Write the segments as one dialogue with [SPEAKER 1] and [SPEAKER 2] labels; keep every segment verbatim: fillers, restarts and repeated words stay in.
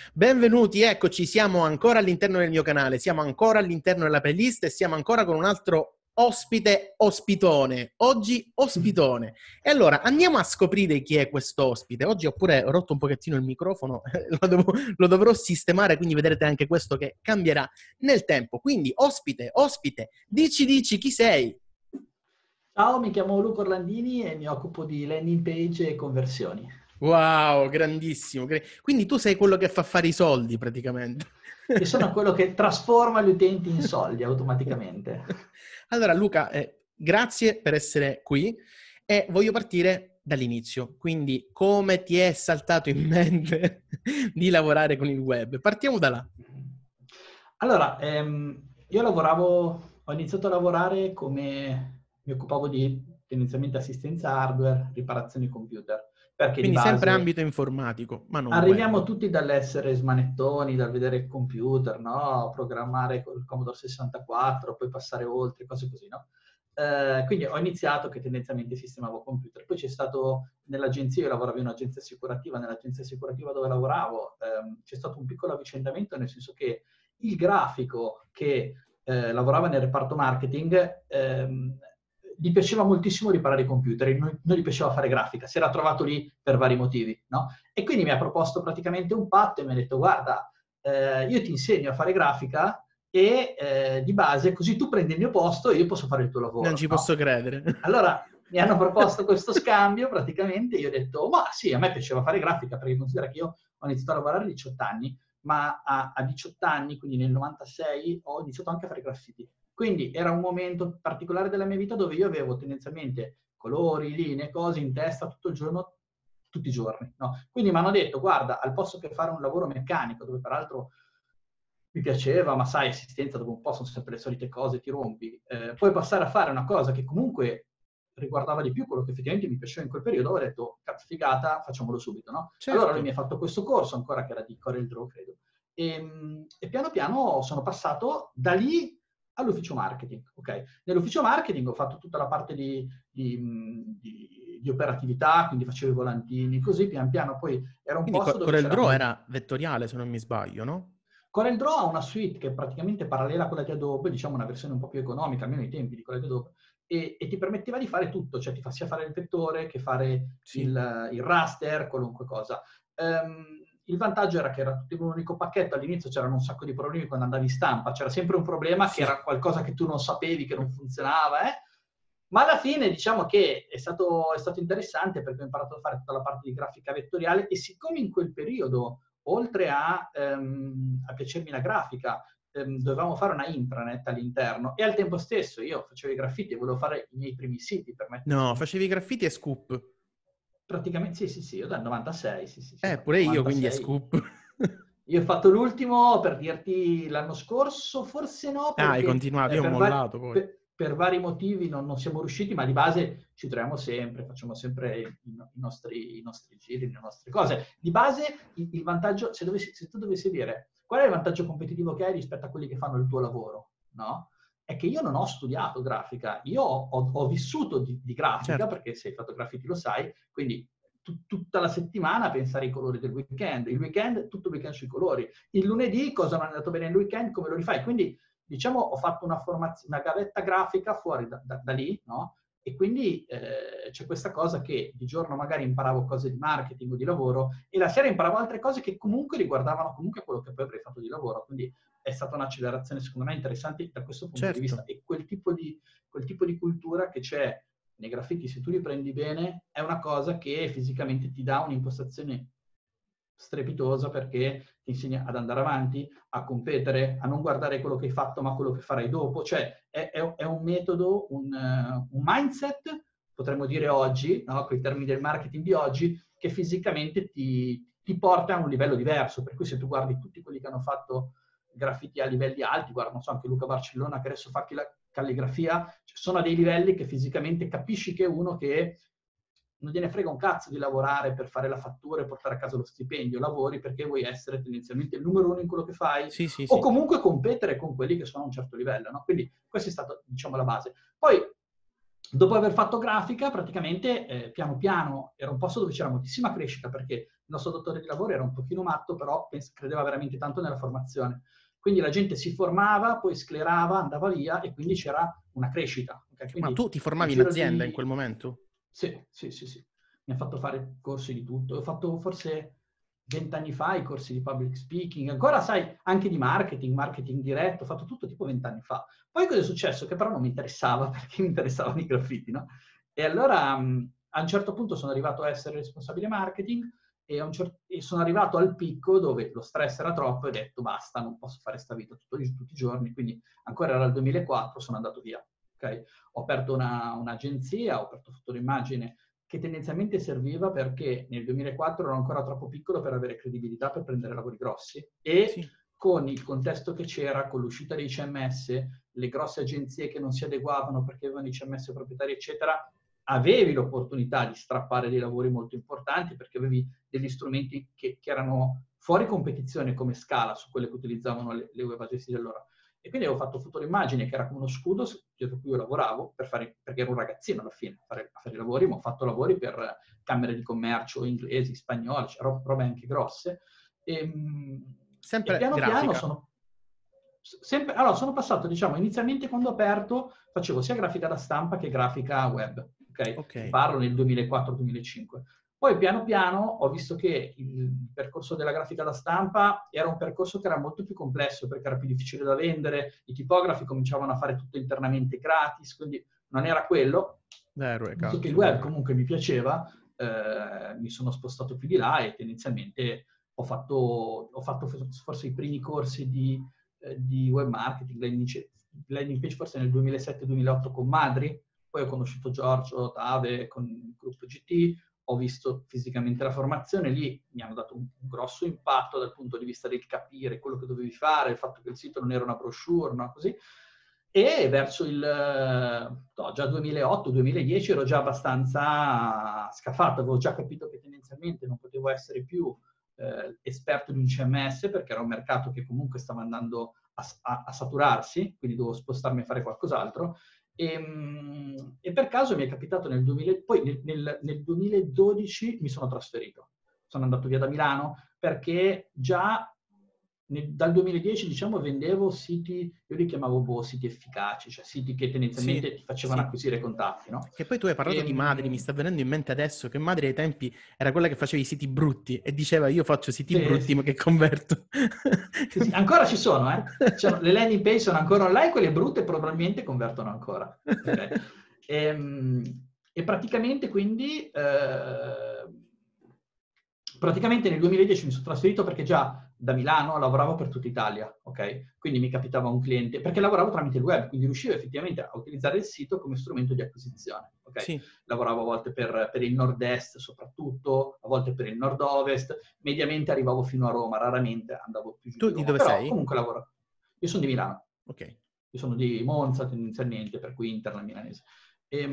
[SPEAKER 1] Benvenuti, eccoci, siamo ancora all'interno del mio canale, siamo ancora all'interno della playlist e siamo ancora con un altro ospite ospitone. Oggi ospitone. E allora andiamo a scoprire chi è questo ospite. Oggi ho pure rotto un pochettino il microfono, lo, devo, lo dovrò sistemare, quindi vedrete anche questo che cambierà nel tempo. Quindi ospite, ospite, dici dici chi sei.
[SPEAKER 2] Ciao, mi chiamo Luca Orlandini e mi occupo di landing page e conversioni.
[SPEAKER 1] Wow, grandissimo. Quindi tu sei quello che fa fare i soldi praticamente.
[SPEAKER 2] Io sono quello che trasforma gli utenti in soldi automaticamente.
[SPEAKER 1] Allora Luca, eh, grazie per essere qui e voglio partire dall'inizio. Quindi come ti è saltato in mente di lavorare con il web? Partiamo da là.
[SPEAKER 2] Allora, ehm, io lavoravo, ho iniziato a lavorare come mi occupavo di tendenzialmente assistenza hardware, riparazioni computer, perché di
[SPEAKER 1] Quindi sempre
[SPEAKER 2] base
[SPEAKER 1] ambito informatico, ma non
[SPEAKER 2] arriviamo
[SPEAKER 1] web.
[SPEAKER 2] tutti dall'essere smanettoni, dal vedere il computer, no? Programmare col Commodore sessantaquattro, poi passare oltre, cose così, no? Eh, quindi ho iniziato che tendenzialmente sistemavo computer. Poi c'è stato nell'agenzia, io lavoravo in un'agenzia assicurativa, nell'agenzia assicurativa dove lavoravo ehm, c'è stato un piccolo avvicendamento, nel senso che il grafico che eh, lavorava nel reparto marketing ehm, gli piaceva moltissimo riparare i computer, non, non gli piaceva fare grafica, si era trovato lì per vari motivi, no? E quindi mi ha proposto praticamente un patto e mi ha detto guarda, eh, io ti insegno a fare grafica e eh, di base così tu prendi il mio posto e io posso fare il tuo
[SPEAKER 1] Non
[SPEAKER 2] lavoro,
[SPEAKER 1] ci
[SPEAKER 2] no?
[SPEAKER 1] posso credere.
[SPEAKER 2] Allora mi hanno proposto questo scambio praticamente, io ho detto ma sì, a me piaceva fare grafica perché considera che io ho iniziato a lavorare a diciotto anni, ma a, a diciotto anni, quindi nel novantasei, ho iniziato anche a fare graffiti. Quindi era un momento particolare della mia vita dove io avevo tendenzialmente colori, linee, cose in testa tutto il giorno, tutti i giorni. No? Quindi mi hanno detto, guarda, al posto che fare un lavoro meccanico, dove peraltro mi piaceva, ma sai, assistenza dopo un po' sono sempre le solite cose, ti rompi, eh, puoi passare a fare una cosa che comunque riguardava di più quello che effettivamente mi piaceva in quel periodo, ho detto, cazzo figata, facciamolo subito, no? Allora lui mi
[SPEAKER 1] Certo.
[SPEAKER 2] ha fatto questo corso, ancora che era di Corel Draw, credo, e, e piano piano sono passato da lì all'ufficio marketing, ok? Nell'ufficio marketing ho fatto tutta la parte di, di, di, di operatività, quindi facevo i volantini, così pian piano poi era un
[SPEAKER 1] Quindi
[SPEAKER 2] posto
[SPEAKER 1] Co-
[SPEAKER 2] dove
[SPEAKER 1] Corel
[SPEAKER 2] c'era
[SPEAKER 1] Draw
[SPEAKER 2] molto.
[SPEAKER 1] era vettoriale, se non mi sbaglio, no?
[SPEAKER 2] Corel Draw ha una suite che è praticamente parallela a quella di Adobe, diciamo una versione un po' più economica, almeno ai tempi di quella di Adobe, e, e ti permetteva di fare tutto, cioè ti fa sia fare il vettore che fare
[SPEAKER 1] Sì.
[SPEAKER 2] il, il raster, qualunque cosa. Um, il vantaggio era che era tutto in un unico pacchetto, all'inizio c'erano un sacco di problemi quando andavi in stampa, c'era sempre un problema che
[SPEAKER 1] Sì.
[SPEAKER 2] era qualcosa che tu non sapevi, che non funzionava, eh? Ma alla fine diciamo che è stato, è stato interessante perché ho imparato a fare tutta la parte di grafica vettoriale e siccome in quel periodo oltre a, ehm, a piacermi la grafica, ehm, dovevamo fare una intranet all'interno e al tempo stesso io facevo i graffiti e volevo fare i miei primi siti per metterci
[SPEAKER 1] No,
[SPEAKER 2] in...
[SPEAKER 1] facevi graffiti e scoop.
[SPEAKER 2] Praticamente, sì, sì, sì, io dal novantasei, sì, sì, sì, ho
[SPEAKER 1] Eh,
[SPEAKER 2] fatto
[SPEAKER 1] pure io, quindi è
[SPEAKER 2] novantasei.
[SPEAKER 1] scoop.
[SPEAKER 2] Io ho fatto l'ultimo, per dirti, l'anno scorso, forse no,
[SPEAKER 1] Ah, hai
[SPEAKER 2] perché
[SPEAKER 1] continuato,
[SPEAKER 2] eh,
[SPEAKER 1] io ho
[SPEAKER 2] per, vari,
[SPEAKER 1] mollato poi.
[SPEAKER 2] per, per vari motivi non, non siamo riusciti, ma di base ci troviamo sempre, facciamo sempre i, i nostri, i nostri giri, le nostre cose. Di base il, il vantaggio, se, dovessi, se tu dovessi dire qual è il vantaggio competitivo che hai rispetto a quelli che fanno il tuo lavoro, no? È che io non ho studiato grafica, io ho, ho, ho vissuto di, di grafica,
[SPEAKER 1] Certo.
[SPEAKER 2] perché se hai fatto graffiti lo sai, quindi tu, tutta la settimana a pensare ai colori del weekend, il weekend tutto il weekend sui colori, il lunedì cosa non è andato bene il weekend, come lo rifai, quindi diciamo ho fatto una formazione, una gavetta grafica fuori da, da, da lì, no? E quindi eh, c'è questa cosa che di giorno magari imparavo cose di marketing o di lavoro e la sera imparavo altre cose che comunque riguardavano comunque quello che poi avrei fatto di lavoro, quindi è stata un'accelerazione secondo me interessante da questo punto di vista
[SPEAKER 1] Certo.
[SPEAKER 2] e quel tipo di, quel tipo di cultura che c'è nei graffiti, se tu li prendi bene, è una cosa che fisicamente ti dà un'impostazione strepitosa perché ti insegna ad andare avanti, a competere, a non guardare quello che hai fatto ma quello che farai dopo, cioè è, è, è un metodo, un, uh, un mindset, potremmo dire oggi, no? Con i termini del marketing di oggi, che fisicamente ti, ti porta a un livello diverso, per cui se tu guardi tutti quelli che hanno fatto graffiti a livelli alti, guarda, non so, anche Luca Barcellona che adesso fa la calligrafia, cioè sono a dei livelli che fisicamente capisci che è uno che non gliene frega un cazzo di lavorare per fare la fattura e portare a casa lo stipendio, lavori perché vuoi essere tendenzialmente il numero uno in quello che fai
[SPEAKER 1] Sì, sì,
[SPEAKER 2] o
[SPEAKER 1] sì.
[SPEAKER 2] comunque competere con quelli che sono a un certo livello, no? Quindi questa è stata, diciamo, la base. Poi dopo aver fatto grafica, praticamente, eh, piano piano, era un posto dove c'era moltissima crescita, perché il nostro dottore di lavoro era un pochino matto, però pens- credeva veramente tanto nella formazione. Quindi la gente si formava, poi sclerava, andava via, e quindi c'era una crescita. Okay?
[SPEAKER 1] Ma
[SPEAKER 2] Quindi
[SPEAKER 1] tu ti
[SPEAKER 2] nel
[SPEAKER 1] formavi in
[SPEAKER 2] giro
[SPEAKER 1] azienda in
[SPEAKER 2] di...
[SPEAKER 1] quel momento?
[SPEAKER 2] Sì, sì, sì, sì. Mi ha fatto fare corsi di tutto. Ho fatto forse vent'anni fa i corsi di public speaking, ancora sai, anche di marketing, marketing diretto, ho fatto tutto tipo vent'anni fa. Poi cosa è successo? Che però non mi interessava, perché mi interessavano i graffiti, no? E allora mh, a un certo punto sono arrivato a essere responsabile marketing e, a un cer- e sono arrivato al picco dove lo stress era troppo e ho detto basta, non posso fare sta vita tutti, tutti i giorni, quindi ancora era il duemilaquattro, sono andato via. Okay? Ho aperto una, un'agenzia, ho aperto Fotoimmagine, che tendenzialmente serviva perché nel duemilaquattro ero ancora troppo piccolo per avere credibilità per prendere lavori grossi, e
[SPEAKER 1] Sì.
[SPEAKER 2] con il contesto che c'era, con l'uscita dei C M S, le grosse agenzie che non si adeguavano perché avevano i C M S proprietari, eccetera, avevi l'opportunità di strappare dei lavori molto importanti perché avevi degli strumenti che, che erano fuori competizione come Scala su quelle che utilizzavano le, le web agency dell'ora. E quindi avevo fatto Fotoimmagine, che era come uno scudo dietro cui io lavoravo, per fare, perché ero un ragazzino alla fine a fare, a fare i lavori, ma ho fatto lavori per camere di commercio inglesi, spagnole, cioè robe anche grosse. E, e
[SPEAKER 1] Sempre
[SPEAKER 2] piano piano
[SPEAKER 1] grafica.
[SPEAKER 2] sono... Sempre, allora, sono passato, diciamo, inizialmente quando ho aperto facevo sia grafica da stampa che grafica web, ok?
[SPEAKER 1] Ok.
[SPEAKER 2] Ti parlo nel duemilaquattro duemilacinque. Poi piano piano ho visto che il percorso della grafica da stampa era un percorso che era molto più complesso perché era più difficile da vendere, i tipografi cominciavano a fare tutto internamente gratis, quindi non era quello.
[SPEAKER 1] Vero, è
[SPEAKER 2] Visto che il
[SPEAKER 1] cacchio,
[SPEAKER 2] web
[SPEAKER 1] vero.
[SPEAKER 2] comunque mi piaceva, eh, mi sono spostato più di là e tendenzialmente ho fatto, ho fatto forse i primi corsi di, eh, di web marketing, landing, landing page forse nel duemilasette duemilaotto con Madri, poi ho conosciuto Giorgio Tave con il gruppo G T, ho visto fisicamente la formazione, lì mi hanno dato un, un grosso impatto dal punto di vista del capire quello che dovevi fare, il fatto che il sito non era una brochure, no? Così. E verso il no, già duemilaotto duemiladieci ero già abbastanza scafato, avevo già capito che tendenzialmente non potevo essere più eh, esperto di un C M S perché era un mercato che comunque stava andando a, a, a saturarsi, quindi dovevo spostarmi a fare qualcos'altro. E, e per caso mi è capitato nel duemila, poi nel, nel, nel duemiladodici mi sono trasferito, sono andato via da Milano perché già nel, dal duemiladieci diciamo vendevo siti, io li chiamavo boh, siti efficaci, cioè siti che
[SPEAKER 1] Sì,
[SPEAKER 2] tendenzialmente ti facevano
[SPEAKER 1] sì.
[SPEAKER 2] acquisire contatti, no?
[SPEAKER 1] Che poi tu hai parlato di Madri, mi
[SPEAKER 2] E,
[SPEAKER 1] sta venendo in mente adesso che Madri ai tempi era quella che faceva i siti brutti e diceva io faccio siti
[SPEAKER 2] sì,
[SPEAKER 1] brutti ma
[SPEAKER 2] sì.
[SPEAKER 1] che converto.
[SPEAKER 2] Sì, sì, ancora ci sono, eh? Cioè, le landing page sono ancora online, quelle brutte probabilmente convertono ancora. Okay? E, e praticamente quindi, eh, praticamente nel duemiladieci mi sono trasferito perché già da Milano lavoravo per tutta Italia, ok? Quindi mi capitava un cliente, perché lavoravo tramite il web, quindi riuscivo effettivamente a utilizzare il sito come strumento di acquisizione, ok?
[SPEAKER 1] Sì.
[SPEAKER 2] Lavoravo a volte per, per il nord-est soprattutto, a volte per il nord-ovest, mediamente arrivavo fino a Roma, raramente andavo più giù
[SPEAKER 1] Tu
[SPEAKER 2] di
[SPEAKER 1] di
[SPEAKER 2] Roma,
[SPEAKER 1] dove
[SPEAKER 2] però
[SPEAKER 1] sei?
[SPEAKER 2] comunque lavoro. Io sono di Milano,
[SPEAKER 1] Ok.
[SPEAKER 2] io sono di Monza tendenzialmente, per cui interna milanese. E,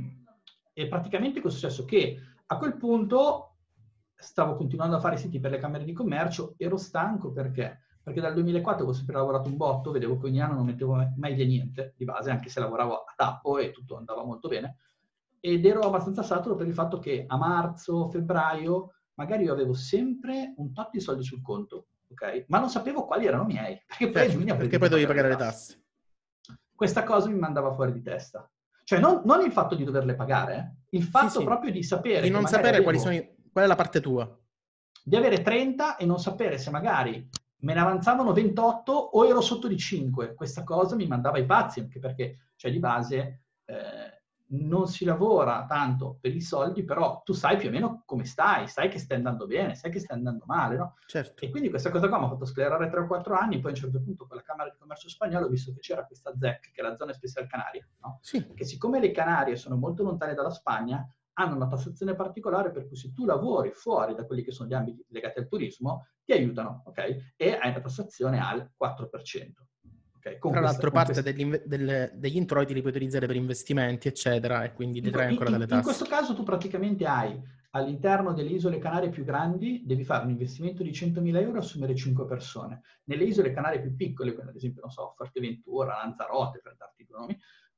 [SPEAKER 2] e praticamente cosa è successo? Che a quel punto stavo continuando a fare siti per le camere di commercio, ero stanco perché? Perché dal duemilaquattro avevo sempre lavorato un botto, vedevo che ogni anno non mettevo mai via niente di base, anche se lavoravo a tappo e tutto andava molto bene, ed ero abbastanza saturo per il fatto che a marzo, febbraio, magari io avevo sempre un tot di soldi sul conto, ok? Ma non sapevo quali erano miei, perché poi a
[SPEAKER 1] Certo,
[SPEAKER 2] giugno avrei
[SPEAKER 1] perché poi
[SPEAKER 2] dovuto
[SPEAKER 1] dovevi
[SPEAKER 2] pagare le
[SPEAKER 1] pagare le
[SPEAKER 2] tasse.
[SPEAKER 1] tasse.
[SPEAKER 2] Questa cosa mi mandava fuori di testa. Cioè non, non il fatto di doverle pagare, eh? Il
[SPEAKER 1] Sì,
[SPEAKER 2] fatto
[SPEAKER 1] sì.
[SPEAKER 2] proprio di sapere
[SPEAKER 1] Di
[SPEAKER 2] che
[SPEAKER 1] non
[SPEAKER 2] magari
[SPEAKER 1] sapere quali sono
[SPEAKER 2] avevo
[SPEAKER 1] i... qual è la parte tua.
[SPEAKER 2] di avere trenta e non sapere se magari me ne avanzavano ventotto o ero sotto di cinque. Questa cosa mi mandava ai pazzi, anche perché, cioè, di base eh, non si lavora tanto per i soldi, però tu sai più o meno come stai, sai che stai andando bene, sai che stai andando male, no?
[SPEAKER 1] Certo.
[SPEAKER 2] E quindi questa cosa qua mi ha fatto sclerare tre o quattro anni, poi a un certo punto con la Camera di Commercio Spagnola ho visto che c'era questa Z E C, che è la Zona Special Canaria, no?
[SPEAKER 1] Sì.
[SPEAKER 2] Che siccome le Canarie sono molto lontane dalla Spagna, hanno una tassazione particolare per cui se tu lavori fuori da quelli che sono gli ambiti legati al turismo, ti aiutano, ok? E hai una tassazione al quattro per cento. Okay? Con
[SPEAKER 1] Tra
[SPEAKER 2] questa,
[SPEAKER 1] l'altro
[SPEAKER 2] con
[SPEAKER 1] parte
[SPEAKER 2] questa...
[SPEAKER 1] degli, del, degli introiti li puoi utilizzare per investimenti, eccetera, e quindi
[SPEAKER 2] In,
[SPEAKER 1] detrai ancora
[SPEAKER 2] in,
[SPEAKER 1] dalle
[SPEAKER 2] in questo
[SPEAKER 1] tasse.
[SPEAKER 2] caso tu praticamente hai all'interno delle isole Canarie più grandi, devi fare un investimento di centomila euro e assumere cinque persone. Nelle isole Canarie più piccole, come ad esempio, non so, Forteventura, Lanzarote, per darti due nomi,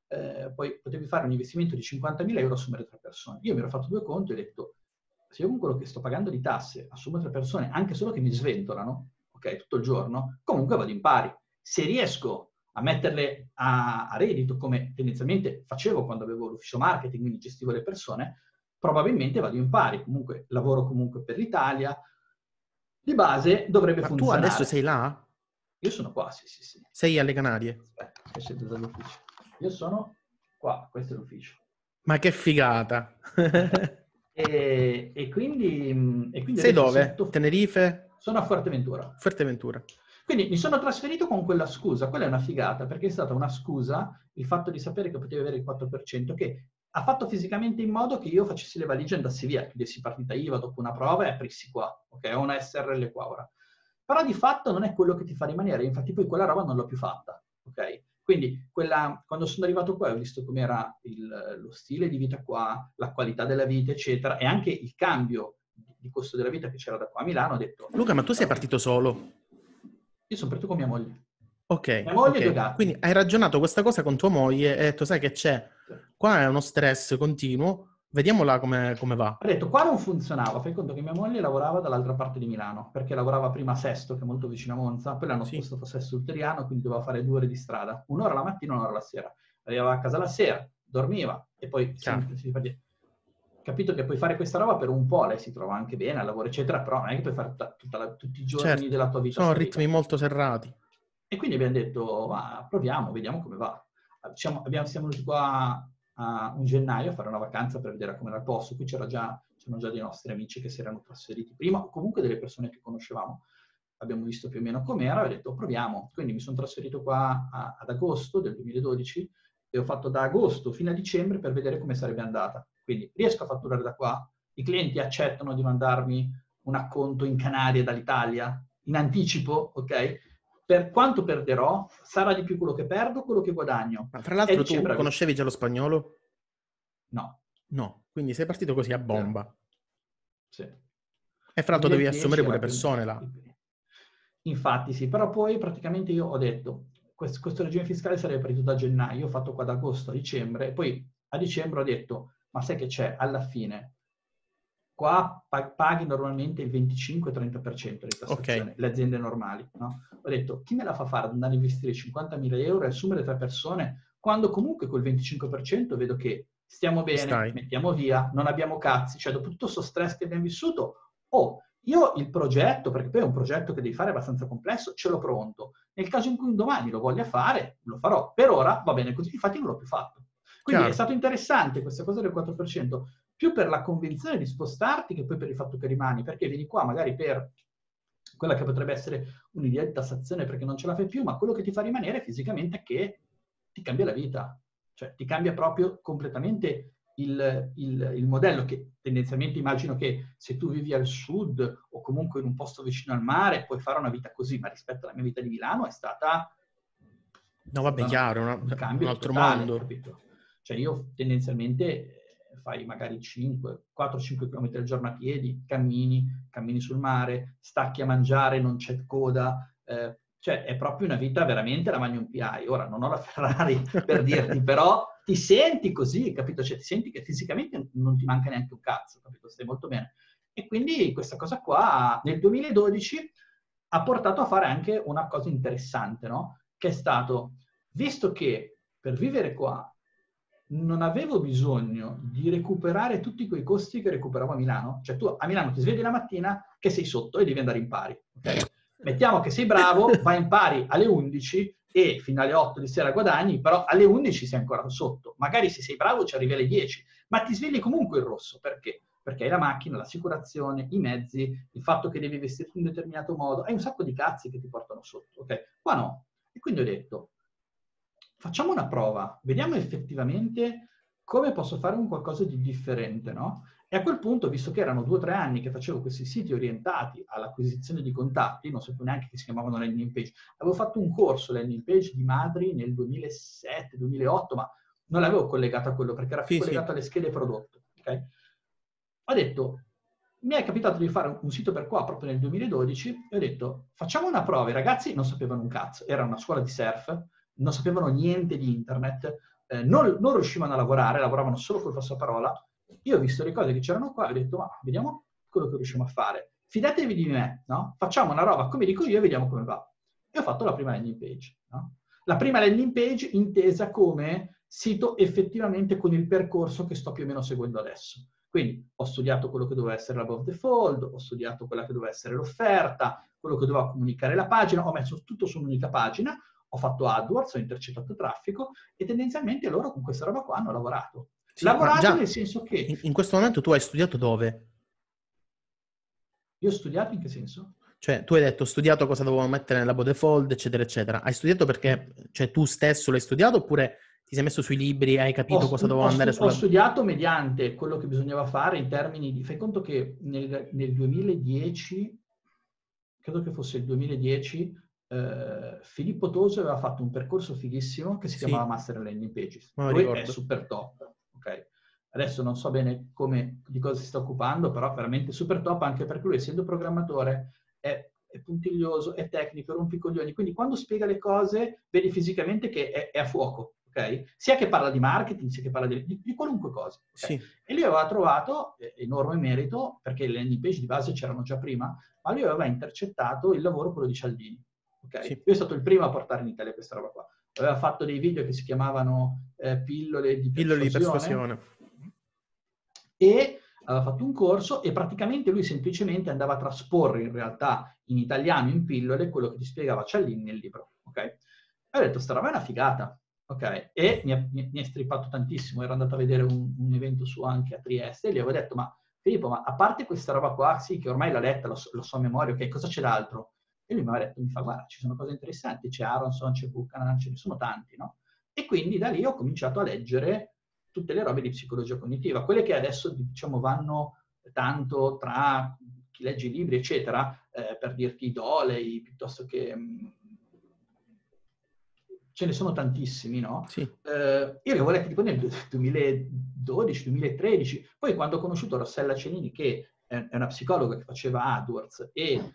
[SPEAKER 2] eh, poi potevi fare un investimento di cinquantamila euro, assumere tre persone. Io mi ero fatto due conti e ho detto, se io con quello che sto pagando di tasse assumo tre persone, anche solo che mi sventolano, ok, tutto il giorno, comunque vado in pari. Se riesco a metterle a, a reddito, come tendenzialmente facevo quando avevo l'ufficio marketing, quindi gestivo le persone, probabilmente vado in pari. Comunque lavoro comunque per l'Italia. Di base dovrebbe
[SPEAKER 1] Ma
[SPEAKER 2] funzionare.
[SPEAKER 1] tu adesso sei là?
[SPEAKER 2] Io sono qua, sì, sì, sì.
[SPEAKER 1] Sei alle Canarie?
[SPEAKER 2] Aspetta, che scendo dall'ufficio. Io sono qua, questo è l'ufficio.
[SPEAKER 1] Ma che figata!
[SPEAKER 2] e, e quindi, e quindi
[SPEAKER 1] Sei
[SPEAKER 2] adesso
[SPEAKER 1] dove?
[SPEAKER 2] sento...
[SPEAKER 1] Tenerife?
[SPEAKER 2] Sono a Fuerteventura.
[SPEAKER 1] Fuerteventura.
[SPEAKER 2] Quindi mi sono trasferito con quella scusa. Quella è una figata, perché è stata una scusa il fatto di sapere che potevo avere il quattro per cento, che ha fatto fisicamente in modo che io facessi le valigie e andassi via, chiudessi partita I V A dopo una prova e aprissi qua, ok? Ho una S R L qua ora. Però di fatto non è quello che ti fa rimanere, infatti poi quella roba non l'ho più fatta, ok? Quindi quella, quando sono arrivato qua ho visto com'era il, lo stile di vita qua, la qualità della vita, eccetera, e anche il cambio di costo della vita che c'era da qua a Milano, ho detto...
[SPEAKER 1] Luca, ma tu sei partito solo?
[SPEAKER 2] Io sono partito con mia moglie.
[SPEAKER 1] Ok,
[SPEAKER 2] Mia moglie e due
[SPEAKER 1] ok.
[SPEAKER 2] gatti.
[SPEAKER 1] Quindi hai ragionato questa cosa con tua moglie e hai detto, sai che c'è?
[SPEAKER 2] Sì.
[SPEAKER 1] Qua è uno stress continuo, vediamola come, come va.
[SPEAKER 2] Ho detto, qua non funzionava. Fai conto che mia moglie lavorava dall'altra parte di Milano, perché lavorava prima a Sesto, che è molto vicino a Monza, poi l'hanno
[SPEAKER 1] Sì.
[SPEAKER 2] spostato a Sesto Ulteriano, quindi doveva fare due ore di strada. Un'ora la mattina, un'ora la sera. Arrivava a casa la sera, dormiva, e poi sempre si fa... Capito che puoi fare questa roba per un po', lei si trova anche bene al lavoro, eccetera, però non è che puoi fare tutta, tutta la, tutti i giorni
[SPEAKER 1] Certo,
[SPEAKER 2] della tua vita.
[SPEAKER 1] sono ritmi molto serrati.
[SPEAKER 2] E quindi abbiamo detto, ma proviamo, vediamo come va. Siamo, abbiamo, siamo venuti qua a un gennaio a fare una vacanza per vedere come era il posto. Qui c'era già, c'erano già dei nostri amici che si erano trasferiti prima, o comunque delle persone che conoscevamo. Abbiamo visto più o meno com'era e ho detto, proviamo. Quindi mi sono trasferito qua a, ad agosto del duemiladodici e ho fatto da agosto fino a dicembre per vedere come sarebbe andata. Quindi riesco a fatturare da qua, i clienti accettano di mandarmi un acconto in Canarie dall'Italia, in anticipo, ok? Per quanto perderò, sarà di più quello che perdo, quello che guadagno.
[SPEAKER 1] Ma fra l'altro tu
[SPEAKER 2] dicembre...
[SPEAKER 1] conoscevi già lo spagnolo?
[SPEAKER 2] No.
[SPEAKER 1] No, quindi sei partito così a bomba.
[SPEAKER 2] Sì.
[SPEAKER 1] E fra l'altro devi assumere pure
[SPEAKER 2] era
[SPEAKER 1] persone là.
[SPEAKER 2] Infatti sì, però poi praticamente io ho detto, questo, questo regime fiscale sarebbe partito da gennaio, ho fatto qua da agosto a dicembre, e poi a dicembre ho detto, ma sai che c'è? Alla fine, qua paghi normalmente il venticinque trenta per cento di tassazione, okay, le aziende normali, no? Ho detto, chi me la fa fare ad andare a investire cinquantamila euro e assumere tre persone, quando comunque col venticinque per cento vedo che stiamo bene,
[SPEAKER 1] Stai.
[SPEAKER 2] mettiamo via, non abbiamo cazzi, cioè dopo tutto questo stress che abbiamo vissuto, oh, io il progetto, perché poi è un progetto che devi fare abbastanza complesso, ce l'ho pronto. Nel caso in cui un domani lo voglia fare, lo farò. Per ora va bene così, infatti non l'ho più fatto. Quindi
[SPEAKER 1] Chiaro.
[SPEAKER 2] è stato interessante questa cosa del quattro per cento, più per la convinzione di spostarti che poi per il fatto che rimani, perché vieni qua magari per quella che potrebbe essere un'idea di tassazione perché non ce la fai più, ma quello che ti fa rimanere fisicamente è che ti cambia la vita. Cioè ti cambia proprio completamente il, il, il modello, che tendenzialmente immagino che se tu vivi al sud o comunque in un posto vicino al mare puoi fare una vita così, ma rispetto alla mia vita di Milano è stata...
[SPEAKER 1] No, vabbè, chiaro, una,
[SPEAKER 2] un cambio
[SPEAKER 1] un altro
[SPEAKER 2] totale,
[SPEAKER 1] mondo.
[SPEAKER 2] Capito? Cioè io tendenzialmente fai magari cinque, quattro cinque chilometri al giorno a piedi, cammini, cammini sul mare, stacchi a mangiare, non c'è coda, eh, cioè è proprio una vita veramente la Magnum P I. Ora non ho la Ferrari per dirti, però ti senti così, capito? Cioè ti senti che fisicamente non ti manca neanche un cazzo, capito? Stai molto bene. E quindi questa cosa qua nel duemiladodici ha portato a fare anche una cosa interessante, no? Che è stato, visto che per vivere qua non avevo bisogno di recuperare tutti quei costi che recuperavo a Milano. Cioè tu a Milano ti svegli la mattina che sei sotto e devi andare in pari. Okay? Mettiamo che sei bravo, vai in pari alle undici e fino alle otto di sera guadagni, però alle undici sei ancora sotto. Magari se sei bravo ci arrivi alle dieci, ma ti svegli comunque in rosso. Perché? Perché hai la macchina, l'assicurazione, i mezzi, il fatto che devi vestirti in un determinato modo, hai un sacco di cazzi che ti portano sotto. Okay? Qua no. E quindi ho detto, facciamo una prova, vediamo effettivamente come posso fare un qualcosa di differente, no? E a quel punto, visto che erano due o tre anni che facevo questi siti orientati all'acquisizione di contatti, non sapevo neanche che si chiamavano landing page, avevo fatto un corso landing page di Madri nel duemilasette duemilaotto, ma non l'avevo collegato a quello perché era più
[SPEAKER 1] sì,
[SPEAKER 2] collegato
[SPEAKER 1] sì.
[SPEAKER 2] alle schede prodotto. Okay? Ho detto, mi è capitato di fare un sito per qua proprio nel duemiladodici e ho detto, facciamo una prova. I ragazzi non sapevano un cazzo, era una scuola di surf, non sapevano niente di internet, eh, non, non riuscivano a lavorare, lavoravano solo col passaparola. Io ho visto le cose che c'erano qua e ho detto, ma vediamo quello che riusciamo a fare. Fidatevi di me, no? Facciamo una roba come dico io e vediamo come va. E ho fatto la prima landing page, no? La prima landing page intesa come sito effettivamente con il percorso che sto più o meno seguendo adesso. Quindi ho studiato quello che doveva essere l'above the fold, ho studiato quella che doveva essere l'offerta, quello che doveva comunicare la pagina, ho messo tutto su un'unica pagina, ho fatto AdWords, ho intercettato traffico e tendenzialmente loro con questa roba qua hanno lavorato.
[SPEAKER 1] Sì,
[SPEAKER 2] lavorato
[SPEAKER 1] già,
[SPEAKER 2] nel senso che...
[SPEAKER 1] In, in questo momento tu hai studiato dove?
[SPEAKER 2] Io ho studiato in che senso?
[SPEAKER 1] Cioè, tu hai detto, ho studiato cosa dovevo mettere nella bode fold, eccetera, eccetera. Hai studiato perché, cioè, tu stesso l'hai studiato oppure ti sei messo sui libri e hai capito
[SPEAKER 2] Ho,
[SPEAKER 1] cosa
[SPEAKER 2] stu-
[SPEAKER 1] doveva
[SPEAKER 2] ho,
[SPEAKER 1] andare
[SPEAKER 2] stu- ho
[SPEAKER 1] sulla...
[SPEAKER 2] studiato mediante quello che bisognava fare in termini di... Fai conto che nel, nel duemiladieci, credo che fosse il duemiladieci, eh, Filippo Toso aveva fatto un percorso fighissimo che si
[SPEAKER 1] Sì,
[SPEAKER 2] chiamava Master Landing Pages.
[SPEAKER 1] me lo
[SPEAKER 2] Lui è
[SPEAKER 1] ricordo.
[SPEAKER 2] super top, ok? Adesso non so bene come, di cosa si sta occupando, però veramente super top, anche perché lui, essendo programmatore, è, è puntiglioso, è tecnico, è rompicoglioni, quindi quando spiega le cose vedi fisicamente che è, è a fuoco, ok? Sia che parla di marketing, sia che parla di, di, di qualunque cosa. Okay?
[SPEAKER 1] Sì.
[SPEAKER 2] E lui aveva trovato, eh, enorme merito, perché le landing page di base c'erano già prima, ma lui aveva intercettato il lavoro, quello di Cialdini. Okay?
[SPEAKER 1] Sì.
[SPEAKER 2] Lui è stato il primo a portare in Italia questa roba qua. Aveva fatto dei video che si chiamavano eh, pillole di
[SPEAKER 1] Pillole di
[SPEAKER 2] persuasione,
[SPEAKER 1] persuasione.
[SPEAKER 2] e aveva fatto un corso e praticamente lui semplicemente andava a trasporre in realtà in italiano, in pillole, quello che ti spiegava Cialdini nel libro. Okay? E ho detto, sta roba è una figata. Okay? E mi ha, mi, mi ha strippato tantissimo. Ero andato a vedere un, un evento su anche a Trieste e gli avevo detto, ma Filippo, ma a parte questa roba qua, sì, che ormai l'ho letta, lo so, lo so a memoria, ok, cosa c'è d'altro? E lui mi aveva detto, mi fa, guarda, ci sono cose interessanti, c'è Aronson, c'è Buchanan, ce ne sono tanti, no? E quindi da lì ho cominciato a leggere tutte le robe di psicologia cognitiva, quelle che adesso, diciamo, vanno tanto tra chi legge i libri, eccetera, eh, per dirti i Doley, piuttosto che... Mh, ce ne sono tantissimi, no?
[SPEAKER 1] Sì.
[SPEAKER 2] Eh, io li avevo letti tipo nel duemiladodici duemilatredici, poi quando ho conosciuto Rossella Cenini, che è una psicologa che faceva AdWords e,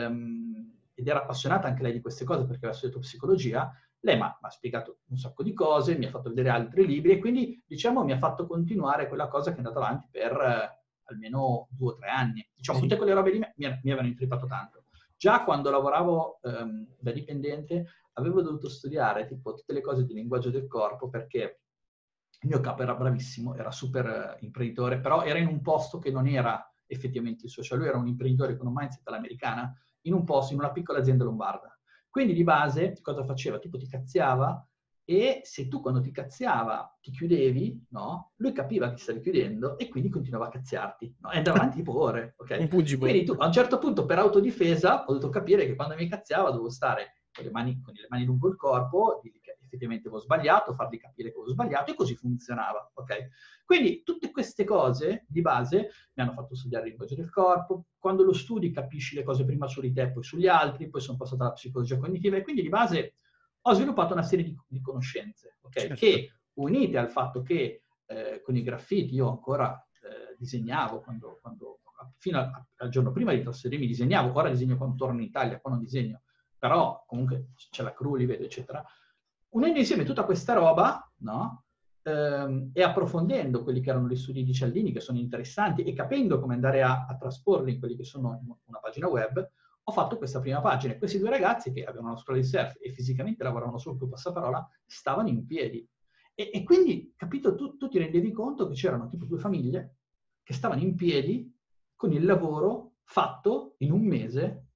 [SPEAKER 2] um, ed era appassionata anche lei di queste cose perché aveva studiato psicologia, lei mi ha spiegato un sacco di cose, mi ha fatto vedere altri libri e quindi, diciamo, mi ha fatto continuare quella cosa che è andata avanti per eh, almeno due o tre anni. Diciamo,
[SPEAKER 1] Sì.
[SPEAKER 2] tutte quelle robe lì mi, mi avevano intrippato tanto. Già quando lavoravo um, da dipendente avevo dovuto studiare tipo tutte le cose di linguaggio del corpo perché il mio capo era bravissimo, era super uh, imprenditore, però era in un posto che non era effettivamente il suo, cioè lui era un imprenditore con un mindset all'americana in un posto, in una piccola azienda lombarda. Quindi di base cosa faceva? Tipo ti cazziava e se tu quando ti cazziava ti chiudevi, no? Lui capiva che ti stavi chiudendo e quindi continuava a cazziarti, no? E andava avanti tipo ore, ok?
[SPEAKER 1] Un pugibolo.
[SPEAKER 2] Quindi tu a un certo punto per autodifesa ho dovuto capire che quando mi cazziava dovevo stare con le mani, con le mani lungo il corpo, dirgli che effettivamente avevo sbagliato, fargli capire che avevo sbagliato e così funzionava, ok? Quindi tutte queste cose di base mi hanno fatto studiare il linguaggio del corpo. Quando lo studi capisci le cose prima su di te, poi sugli altri, poi sono passato alla psicologia cognitiva e quindi di base ho sviluppato una serie di, di conoscenze, ok?
[SPEAKER 1] Certo.
[SPEAKER 2] Che unite al fatto che eh, con i graffiti io ancora eh, disegnavo quando, quando fino a, al giorno prima di trasferirmi disegnavo, ora disegno quando torno in Italia, qua non disegno, però comunque c'è la crew, li vedo, eccetera. Unendo insieme tutta questa roba, no? Ehm, e approfondendo quelli che erano gli studi di Cialdini, che sono interessanti, e capendo come andare a, a trasporli in quelli che sono una pagina web, ho fatto questa prima pagina. E questi due ragazzi, che avevano una scuola di surf e fisicamente lavoravano solo col passaparola, stavano in piedi. E, e quindi, capito, tu, tu ti rendevi conto che c'erano tipo due famiglie che stavano in piedi con il lavoro fatto in un mese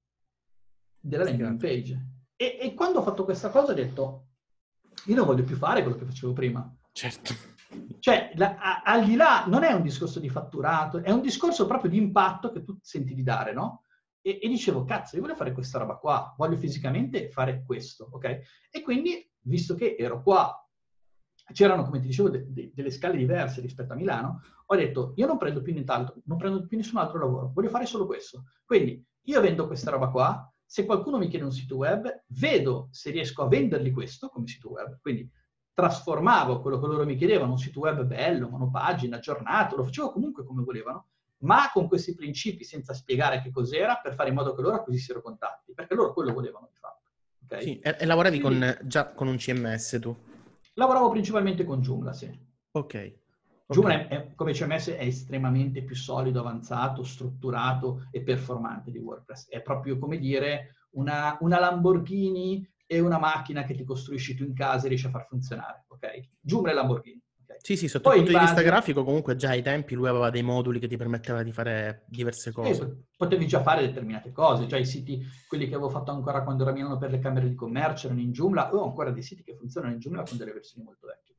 [SPEAKER 2] della landing page. E, e quando ho fatto questa cosa ho detto, io non voglio più fare quello che facevo prima.
[SPEAKER 1] Certo.
[SPEAKER 2] Cioè, la, a, al di là, non è un discorso di fatturato, è un discorso proprio di impatto che tu senti di dare, no? E, e dicevo, cazzo, io voglio fare questa roba qua, voglio fisicamente fare questo, ok? E quindi, visto che ero qua, c'erano, come ti dicevo, de, de, delle scale diverse rispetto a Milano, ho detto, io non prendo più nient'altro, non prendo più nessun altro lavoro, voglio fare solo questo. Quindi, io vendo questa roba qua, se qualcuno mi chiede un sito web, vedo se riesco a vendergli questo come sito web, quindi trasformavo quello che loro mi chiedevano, un sito web bello, monopagina, aggiornato, lo facevo comunque come volevano, ma con questi principi, senza spiegare che cos'era, per fare in modo che loro acquisissero contatti, perché loro quello volevano di fatto. Okay?
[SPEAKER 1] Sì, e, e lavoravi
[SPEAKER 2] Quindi,
[SPEAKER 1] con, già con un C M S tu?
[SPEAKER 2] Lavoravo principalmente con Joomla, sì.
[SPEAKER 1] Ok.
[SPEAKER 2] Joomla
[SPEAKER 1] okay.
[SPEAKER 2] è, è, come C M S è estremamente più solido, avanzato, strutturato e performante di WordPress. È proprio come dire una, una Lamborghini e una macchina che ti costruisci tu in casa e riesci a far funzionare, ok? Joomla e Lamborghini. Okay?
[SPEAKER 1] Sì, sì, sotto il
[SPEAKER 2] Poi
[SPEAKER 1] punto
[SPEAKER 2] di
[SPEAKER 1] di vista
[SPEAKER 2] base...
[SPEAKER 1] grafico comunque già ai tempi lui aveva dei moduli che ti permetteva di fare diverse
[SPEAKER 2] Sì,
[SPEAKER 1] cose.
[SPEAKER 2] potevi già fare determinate cose, già i siti, quelli che avevo fatto ancora quando ero a Milano per le camere di commercio, erano in Joomla, ho ancora dei siti che funzionano in Joomla con delle versioni molto vecchie.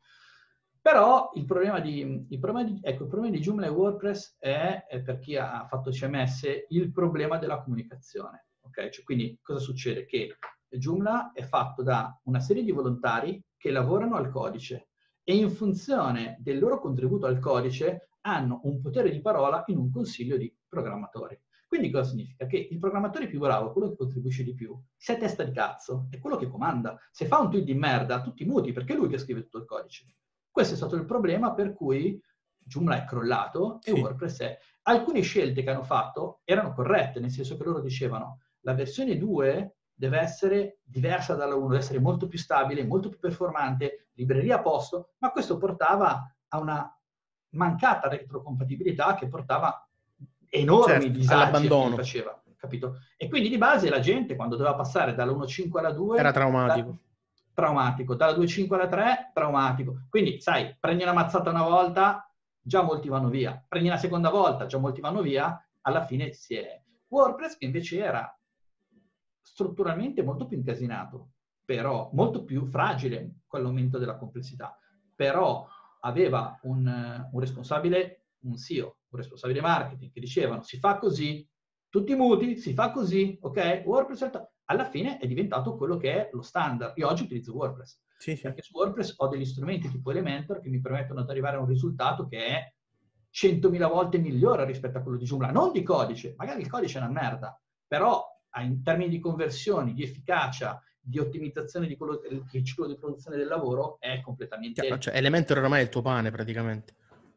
[SPEAKER 2] Però il problema di, il problema di, ecco, il problema di Joomla e WordPress è, è, per chi ha fatto C M S, il problema della comunicazione. Okay? Cioè, quindi cosa succede? Che Joomla è fatto da una serie di volontari che lavorano al codice e in funzione del loro contributo al codice hanno un potere di parola in un consiglio di programmatori. Quindi cosa significa? Che il programmatore più bravo, quello che contribuisce di più, se è testa di cazzo, è quello che comanda. Se fa un tweet di merda, tutti muti, perché è lui che scrive tutto il codice. Questo è stato il problema per cui Joomla è crollato e
[SPEAKER 1] Sì.
[SPEAKER 2] WordPress è. Alcune scelte che hanno fatto erano corrette, nel senso che loro dicevano la versione due deve essere diversa dalla uno, deve essere molto più stabile, molto più performante, libreria a posto, ma questo portava a una mancata retrocompatibilità che portava enormi
[SPEAKER 1] Certo,
[SPEAKER 2] disagi a chi li
[SPEAKER 1] all'abbandono.
[SPEAKER 2] faceva, capito? E quindi di base la gente quando doveva passare dalla uno punto cinque alla
[SPEAKER 1] Era
[SPEAKER 2] due, da,
[SPEAKER 1] traumatico.
[SPEAKER 2] traumatico, dalla due punto cinque alla tre, traumatico. Quindi, sai, prendi una mazzata una volta, già molti vanno via. Prendi una seconda volta, già molti vanno via, alla fine si è... WordPress che invece era strutturalmente molto più incasinato, però molto più fragile con l'aumento della complessità, però aveva un, un responsabile, un C E O, un responsabile marketing che dicevano si fa così, tutti muti, si fa così, ok? WordPress alla fine è diventato quello che è lo standard. Io oggi utilizzo WordPress,
[SPEAKER 1] Sì, sì.
[SPEAKER 2] perché su WordPress ho degli strumenti tipo Elementor che mi permettono di arrivare a un risultato che è centomila volte migliore rispetto a quello di Joomla, non di codice, magari il codice è una merda, però in termini di conversioni, di efficacia, di ottimizzazione di quello, del ciclo di produzione del lavoro è completamente...
[SPEAKER 1] Cioè, Elementor oramai è il tuo pane praticamente.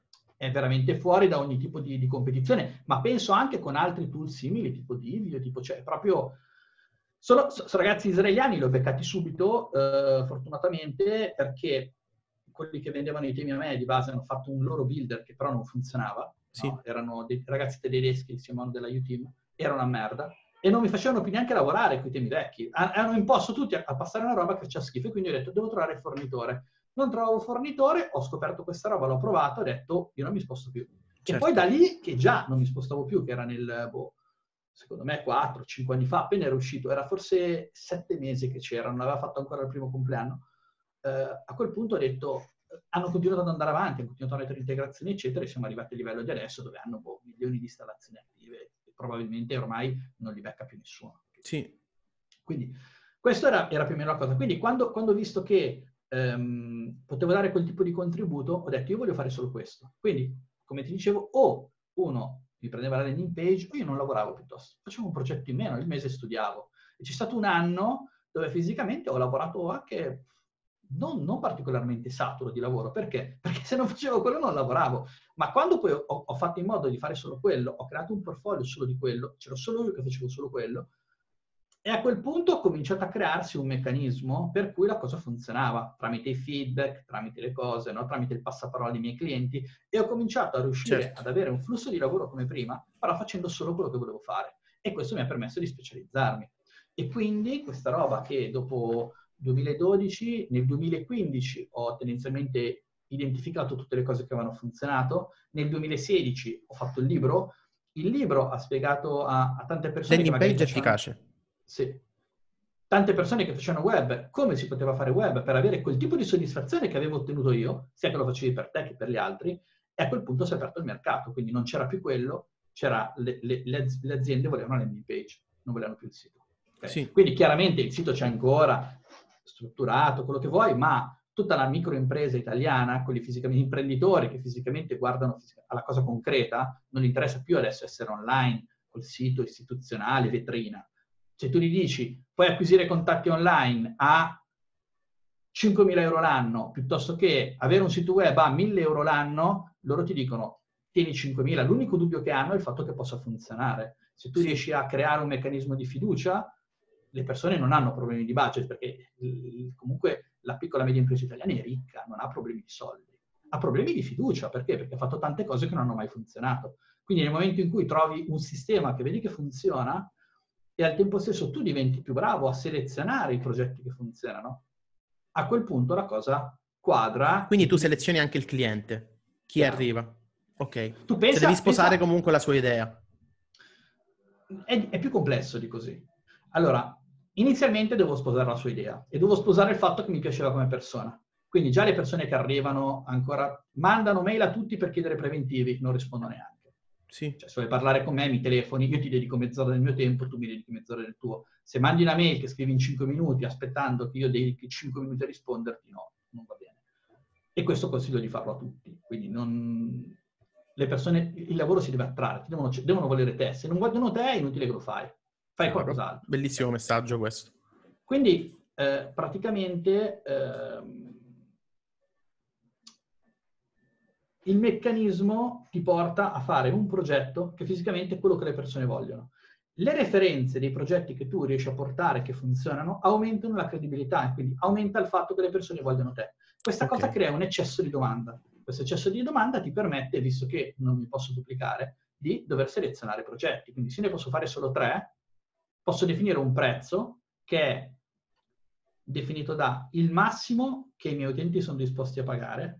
[SPEAKER 2] È veramente fuori da ogni tipo di, di competizione, ma penso anche con altri tool simili, tipo Divio, tipo, cioè proprio... Sono, sono ragazzi israeliani, li ho beccati subito, eh, fortunatamente, perché quelli che vendevano i temi a me di base hanno fatto un loro builder che però non funzionava,
[SPEAKER 1] Sì.
[SPEAKER 2] no? Erano dei ragazzi tedeschi, si chiamano della U-Team, era una merda, e non mi facevano più neanche lavorare con i temi vecchi. Hanno imposto tutti a, a passare una roba che c'ha schifo, e quindi ho detto, devo trovare il fornitore. Non trovavo fornitore, ho scoperto questa roba, l'ho provato, ho detto, io non mi sposto più.
[SPEAKER 1] Certo.
[SPEAKER 2] E poi da lì, che già non mi spostavo più, che era nel, boh, secondo me quattro cinque anni fa, appena era uscito, era forse sette mesi che c'era, non aveva fatto ancora il primo compleanno, eh, a quel punto ho detto, hanno continuato ad andare avanti, hanno continuato a mettere integrazioni, eccetera, e siamo arrivati al livello di adesso dove hanno boh, milioni di installazioni attive e probabilmente ormai non li becca più nessuno.
[SPEAKER 1] Sì.
[SPEAKER 2] Quindi questo era, era più o meno la cosa. Quindi quando, quando ho visto che ehm, potevo dare quel tipo di contributo, ho detto io voglio fare solo questo. Quindi, come ti dicevo, o uno mi prendeva la landing page o io non lavoravo piuttosto. Facevo un progetto in meno, il mese studiavo. E c'è stato un anno dove fisicamente ho lavorato anche non, non particolarmente saturo di lavoro. Perché? Perché se non facevo quello non lavoravo. Ma quando poi ho, ho fatto in modo di fare solo quello, ho creato un portfolio solo di quello, c'ero solo io che facevo solo quello, e a quel punto ho cominciato a crearsi un meccanismo per cui la cosa funzionava, tramite i feedback, tramite le cose, no? Tramite il passaparola dei miei clienti, e ho cominciato a riuscire
[SPEAKER 1] Certo.
[SPEAKER 2] ad avere un flusso di lavoro come prima, però facendo solo quello che volevo fare. E questo mi ha permesso di specializzarmi. E quindi questa roba che dopo duemiladodici, nel duemilaquindici ho tendenzialmente identificato tutte le cose che avevano funzionato, nel duemilasedici ho fatto il libro, il libro ha spiegato a, a tante persone
[SPEAKER 1] Landing
[SPEAKER 2] che magari
[SPEAKER 1] page
[SPEAKER 2] facevano...
[SPEAKER 1] efficace.
[SPEAKER 2] Sì. Tante persone che facevano web, come si poteva fare web per avere quel tipo di soddisfazione che avevo ottenuto io, sia che lo facevi per te che per gli altri, e a quel punto si è aperto il mercato, quindi non c'era più quello, c'era le, le, le aziende volevano la landing page, non volevano più il sito. Okay?
[SPEAKER 1] Sì.
[SPEAKER 2] Quindi chiaramente il sito c'è ancora, strutturato, quello che vuoi, ma tutta la microimpresa italiana, quelli fisicamente imprenditori che fisicamente guardano alla cosa concreta, non gli interessa più adesso essere online, col sito istituzionale, vetrina. Se tu gli dici puoi acquisire contatti online a cinquemila euro l'anno piuttosto che avere un sito web a mille euro l'anno, loro ti dicono tieni cinquemila. L'unico dubbio che hanno è il fatto che possa funzionare. Se tu
[SPEAKER 1] Sì.
[SPEAKER 2] riesci a creare un meccanismo di fiducia, le persone non hanno problemi di budget perché comunque la piccola e media impresa italiana è ricca, non ha problemi di soldi, ha problemi di fiducia. Perché? Perché ha fatto tante cose che non hanno mai funzionato. Quindi nel momento in cui trovi un sistema che vedi che funziona e al tempo stesso tu diventi più bravo a selezionare i progetti che funzionano, a quel punto la cosa quadra.
[SPEAKER 1] Quindi tu selezioni anche il cliente, chi
[SPEAKER 2] Chiaro.
[SPEAKER 1] arriva. Ok.
[SPEAKER 2] Tu pensa,
[SPEAKER 1] Se devi sposare
[SPEAKER 2] pensa,
[SPEAKER 1] comunque la sua idea.
[SPEAKER 2] È, è più complesso di così. Allora, inizialmente devo sposare la sua idea e devo sposare il fatto che mi piaceva come persona. Quindi già le persone che arrivano ancora mandano mail a tutti per chiedere preventivi, non rispondo neanche.
[SPEAKER 1] Sì.
[SPEAKER 2] Cioè, se vuoi parlare con me, mi telefoni, io ti dedico mezz'ora del mio tempo, tu mi dedichi mezz'ora del tuo. Se mandi una mail che scrivi in cinque minuti aspettando che io dedichi cinque minuti a risponderti, no, non va bene. E questo consiglio di farlo a tutti. Quindi non... le persone, il lavoro si deve attrarre, devono, devono volere te. Se non vogliono te, è inutile che lo fai. Fai
[SPEAKER 1] Chiaro.
[SPEAKER 2] qualcos'altro.
[SPEAKER 1] Bellissimo messaggio questo.
[SPEAKER 2] Quindi, eh, praticamente, eh, il meccanismo ti porta a fare un progetto che fisicamente è quello che le persone vogliono. Le referenze dei progetti che tu riesci a portare che funzionano aumentano la credibilità e quindi aumenta il fatto che le persone vogliono te. Questa
[SPEAKER 1] Okay.
[SPEAKER 2] cosa crea un eccesso di domanda. Questo eccesso di domanda ti permette, visto che non mi posso duplicare, di dover selezionare progetti. Quindi se ne posso fare solo tre, posso definire un prezzo che è definito da il massimo che i miei utenti sono disposti a pagare,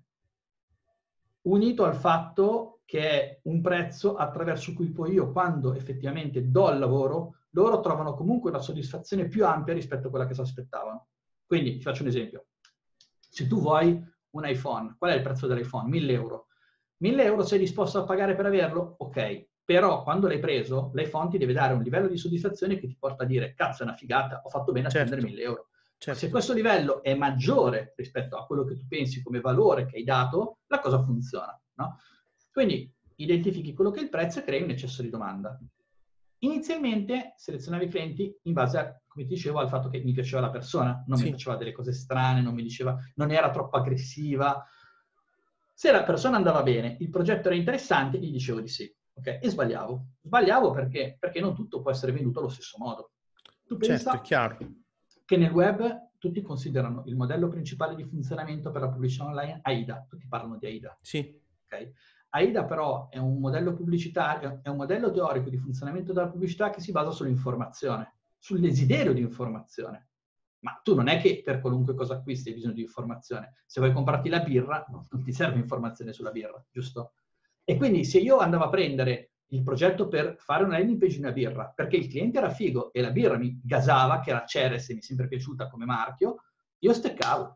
[SPEAKER 2] unito al fatto che è un prezzo attraverso cui poi io, quando effettivamente do il lavoro, loro trovano comunque una soddisfazione più ampia rispetto a quella che si aspettavano. Quindi, ti faccio un esempio. Se tu vuoi un iPhone, qual è il prezzo dell'iPhone? mille euro. mille euro sei disposto a pagare per averlo? Ok. Però quando l'hai preso, l'iPhone ti deve dare un livello di soddisfazione che ti porta a dire cazzo è una figata, ho fatto bene a
[SPEAKER 1] Certo.
[SPEAKER 2] spendere mille euro.
[SPEAKER 1] Certo.
[SPEAKER 2] Se questo livello è maggiore rispetto a quello che tu pensi come valore che hai dato, la cosa funziona, no? Quindi identifichi quello che è il prezzo e crei un eccesso di domanda. Inizialmente selezionavi i clienti in base a, come ti dicevo, al fatto che mi piaceva la persona, non
[SPEAKER 1] Sì.
[SPEAKER 2] mi faceva delle cose strane, non mi diceva, non era troppo aggressiva. Se la persona andava bene, il progetto era interessante, gli dicevo di sì. Okay? E sbagliavo. Sbagliavo perché? Perché non tutto può essere venduto allo stesso modo. Tu pensa
[SPEAKER 1] Certo, è chiaro.
[SPEAKER 2] che nel web tutti considerano il modello principale di funzionamento per la pubblicità online AIDA. Tutti parlano di AIDA.
[SPEAKER 1] Sì.
[SPEAKER 2] Okay? AIDA però è un modello pubblicitario, è un modello teorico di funzionamento della pubblicità che si basa sull'informazione, sul desiderio di informazione. Ma tu non è che per qualunque cosa acquisti hai bisogno di informazione. Se vuoi comprarti la birra, non ti serve informazione sulla birra, giusto? E quindi se io andavo a prendere il progetto per fare una landing page di una birra, perché il cliente era figo e la birra mi gasava, che era Ceres e mi è sempre piaciuta come marchio, io steccavo.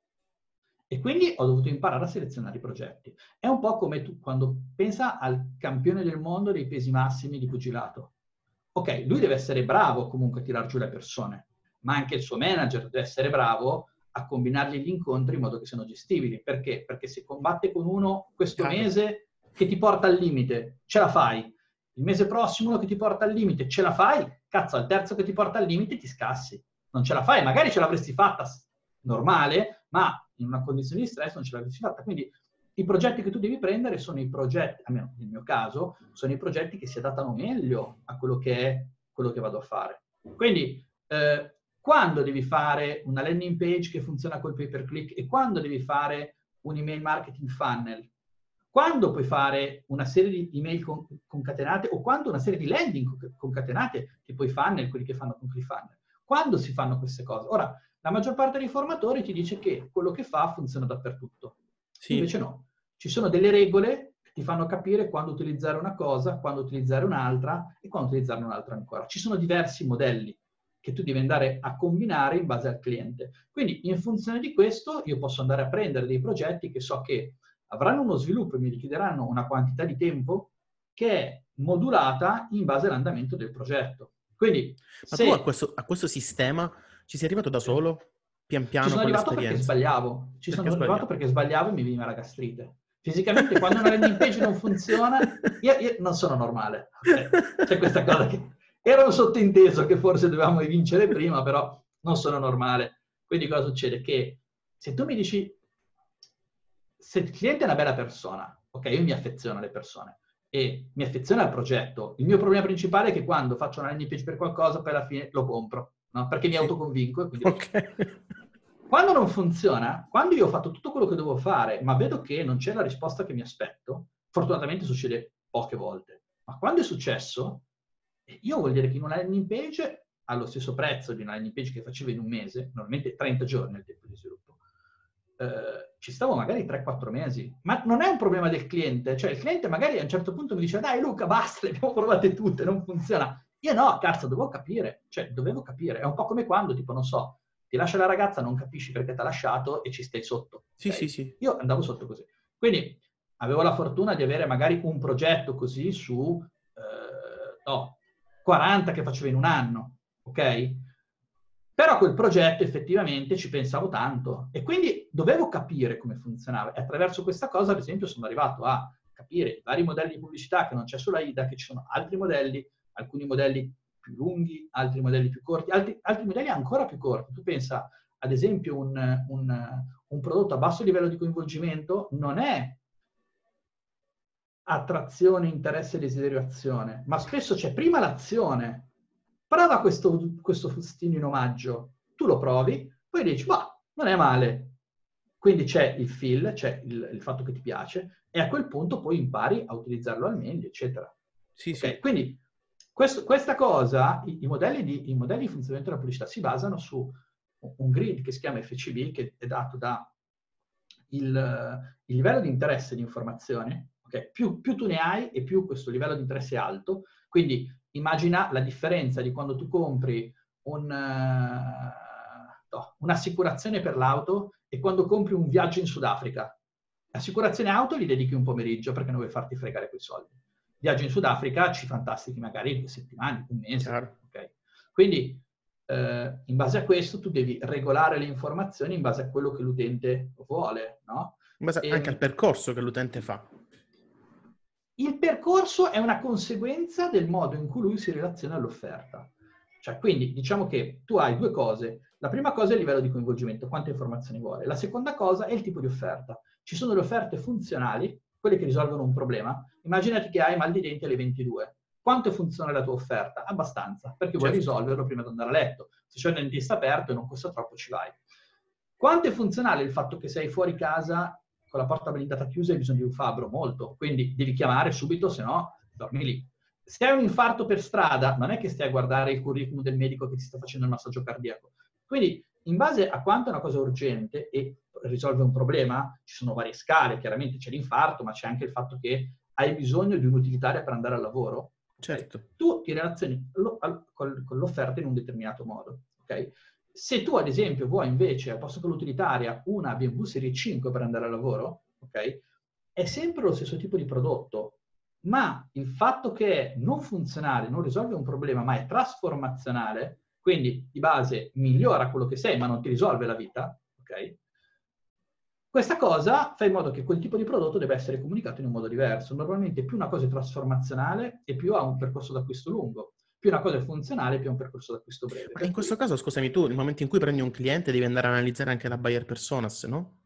[SPEAKER 2] E quindi ho dovuto imparare a selezionare i progetti. È un po' come tu quando pensa al campione del mondo dei pesi massimi di pugilato. Ok, lui deve essere bravo comunque a tirar giù le persone, ma anche il suo manager deve essere bravo a combinargli gli incontri in modo che siano gestibili. Perché? Perché se combatte con uno questo
[SPEAKER 1] Chiaro.
[SPEAKER 2] mese che ti porta al limite, ce la fai. Il mese prossimo uno che ti porta al limite, ce la fai. Cazzo, al terzo che ti porta al limite ti scassi. Non ce la fai, magari ce l'avresti fatta normale, ma in una condizione di stress non ce l'avresti fatta. Quindi i progetti che tu devi prendere sono i progetti, almeno nel mio caso, sono i progetti che si adattano meglio a quello che è quello che vado a fare. Quindi eh, quando devi fare una landing page che funziona col pay per click e quando devi fare un email marketing funnel, quando puoi fare una serie di email con, concatenate o quando una serie di landing concatenate, tipo i funnel, quelli che fanno con ClickFunnels. Quando si fanno queste cose? Ora, la maggior parte dei formatori ti dice che quello che fa funziona dappertutto.
[SPEAKER 1] Sì.
[SPEAKER 2] Invece no. Ci sono delle regole che ti fanno capire quando utilizzare una cosa, quando utilizzare un'altra e quando utilizzarne un'altra ancora. Ci sono diversi modelli che tu devi andare a combinare in base al cliente. Quindi, in funzione di questo, io posso andare a prendere dei progetti che so che avranno uno sviluppo e mi richiederanno una quantità di tempo che è modulata in base all'andamento del progetto. Quindi,
[SPEAKER 1] Ma
[SPEAKER 2] se...
[SPEAKER 1] tu a questo, a questo sistema ci sei arrivato da solo? Pian piano
[SPEAKER 2] Ci sono
[SPEAKER 1] con
[SPEAKER 2] arrivato perché
[SPEAKER 1] l'esperienza?
[SPEAKER 2] sbagliavo. Ci
[SPEAKER 1] Perché
[SPEAKER 2] sono
[SPEAKER 1] sbagliavi?
[SPEAKER 2] arrivato perché sbagliavo e mi veniva la gastrite. Fisicamente, quando una landing page non funziona, io, io non sono normale. Okay? C'è questa cosa che... Era un sottinteso che forse dovevamo vincere prima, però non sono normale. Quindi cosa succede? Che se tu mi dici, se il cliente è una bella persona, ok, io mi affeziono alle persone e mi affeziono al progetto, il mio problema principale è che quando faccio una landing page per qualcosa, poi alla fine lo compro, no? Perché mi
[SPEAKER 1] Sì.
[SPEAKER 2] autoconvinco e quindi lo
[SPEAKER 1] Ok.
[SPEAKER 2] Quando non funziona, quando io ho fatto tutto quello che dovevo fare, ma vedo che non c'è la risposta che mi aspetto, fortunatamente succede poche volte, ma quando è successo, io vuol dire che in una landing page, allo stesso prezzo di una landing page che facevo in un mese, normalmente trenta giorni il tempo di sviluppo, eh, ci stavo magari tre quattro mesi. Ma non è un problema del cliente, cioè il cliente magari a un certo punto mi dice dai Luca, basta, le abbiamo provate tutte, non funziona. Io no, cazzo, dovevo capire, cioè dovevo capire. È un po' come quando, tipo, non so, ti lascia la ragazza, non capisci perché ti ha lasciato e ci stai sotto.
[SPEAKER 1] Sì,
[SPEAKER 2] Okay?
[SPEAKER 1] sì, sì.
[SPEAKER 2] Io andavo sotto così. Quindi avevo la fortuna di avere magari un progetto così su, eh, no, quaranta che facevo in un anno, ok? Però quel progetto effettivamente ci pensavo tanto e quindi dovevo capire come funzionava. E attraverso questa cosa, ad esempio, sono arrivato a capire i vari modelli di pubblicità, che non c'è solo AIDA, che ci sono altri modelli, alcuni modelli più lunghi, altri modelli più corti, altri, altri modelli ancora più corti. Tu pensa, ad esempio, un, un, un prodotto a basso livello di coinvolgimento non è attrazione, interesse, desiderio, azione, ma spesso c'è prima l'azione. Prova questo, questo fustino in omaggio, tu lo provi, poi dici, ma non è male. Quindi c'è il feel, c'è il, il fatto che ti piace, e a quel punto poi impari a utilizzarlo al meglio, eccetera.
[SPEAKER 1] Sì,
[SPEAKER 2] Okay?
[SPEAKER 1] sì.
[SPEAKER 2] Quindi questo, questa cosa, i, i, modelli di, i modelli di funzionamento della pubblicità si basano su un grid che si chiama F C B, che è dato da il, il livello di interesse di informazione. Okay? Più, più tu ne hai e più questo livello di interesse è alto. Quindi immagina la differenza di quando tu compri un, uh, no, un'assicurazione per l'auto e quando compri un viaggio in Sudafrica. Assicurazione auto gli dedichi un pomeriggio perché non vuoi farti fregare quei soldi. Viaggio in Sudafrica ci fantastichi magari due settimane, un mese. Okay? Quindi eh, in base a questo tu devi regolare le informazioni in base a quello che l'utente vuole, no?
[SPEAKER 1] In base anche
[SPEAKER 2] E,
[SPEAKER 1] al percorso che l'utente fa.
[SPEAKER 2] il percorso è una conseguenza del modo in cui lui si relaziona all'offerta. Cioè, quindi diciamo che tu hai due cose. La prima cosa è il livello di coinvolgimento, quante informazioni vuole. La seconda cosa è il tipo di offerta. Ci sono le offerte funzionali, quelle che risolvono un problema. Immaginati che hai mal di denti alle ventidue. Quanto funziona la tua offerta? Abbastanza, perché vuoi
[SPEAKER 1] Certo.
[SPEAKER 2] risolverlo prima di andare a letto. Se c'è un dentista aperto e non costa troppo, ci vai. Quanto è funzionale il fatto che sei fuori casa con la porta blindata chiusa e hai bisogno di un fabbro? Molto. Quindi devi chiamare subito, se no dormi lì. Se hai un infarto per strada, non è che stai a guardare il curriculum del medico che ti sta facendo il massaggio cardiaco. Quindi, in base a quanto è una cosa urgente e risolve un problema, ci sono varie scale. Chiaramente c'è l'infarto, ma c'è anche il fatto che hai bisogno di un'utilitaria per andare al lavoro.
[SPEAKER 1] Certo.
[SPEAKER 2] Okay? Tu ti relazioni con l'offerta in un determinato modo. Okay? Se tu, ad esempio, vuoi invece, al posto che l'utilitaria, una B M W Serie cinque per andare al lavoro, ok? È sempre lo stesso tipo di prodotto, ma il fatto che è non funzionale, non risolve un problema, ma è trasformazionale, quindi di base migliora quello che sei, ma non ti risolve la vita, ok? Questa cosa fa in modo che quel tipo di prodotto debba essere comunicato in un modo diverso. Normalmente più una cosa è trasformazionale e più ha un percorso d'acquisto lungo. Più una cosa è funzionale, più ha un percorso d'acquisto breve.
[SPEAKER 1] Ma in questo caso, scusami, tu nel momento in cui prendi un cliente devi andare a analizzare anche la buyer personas, no?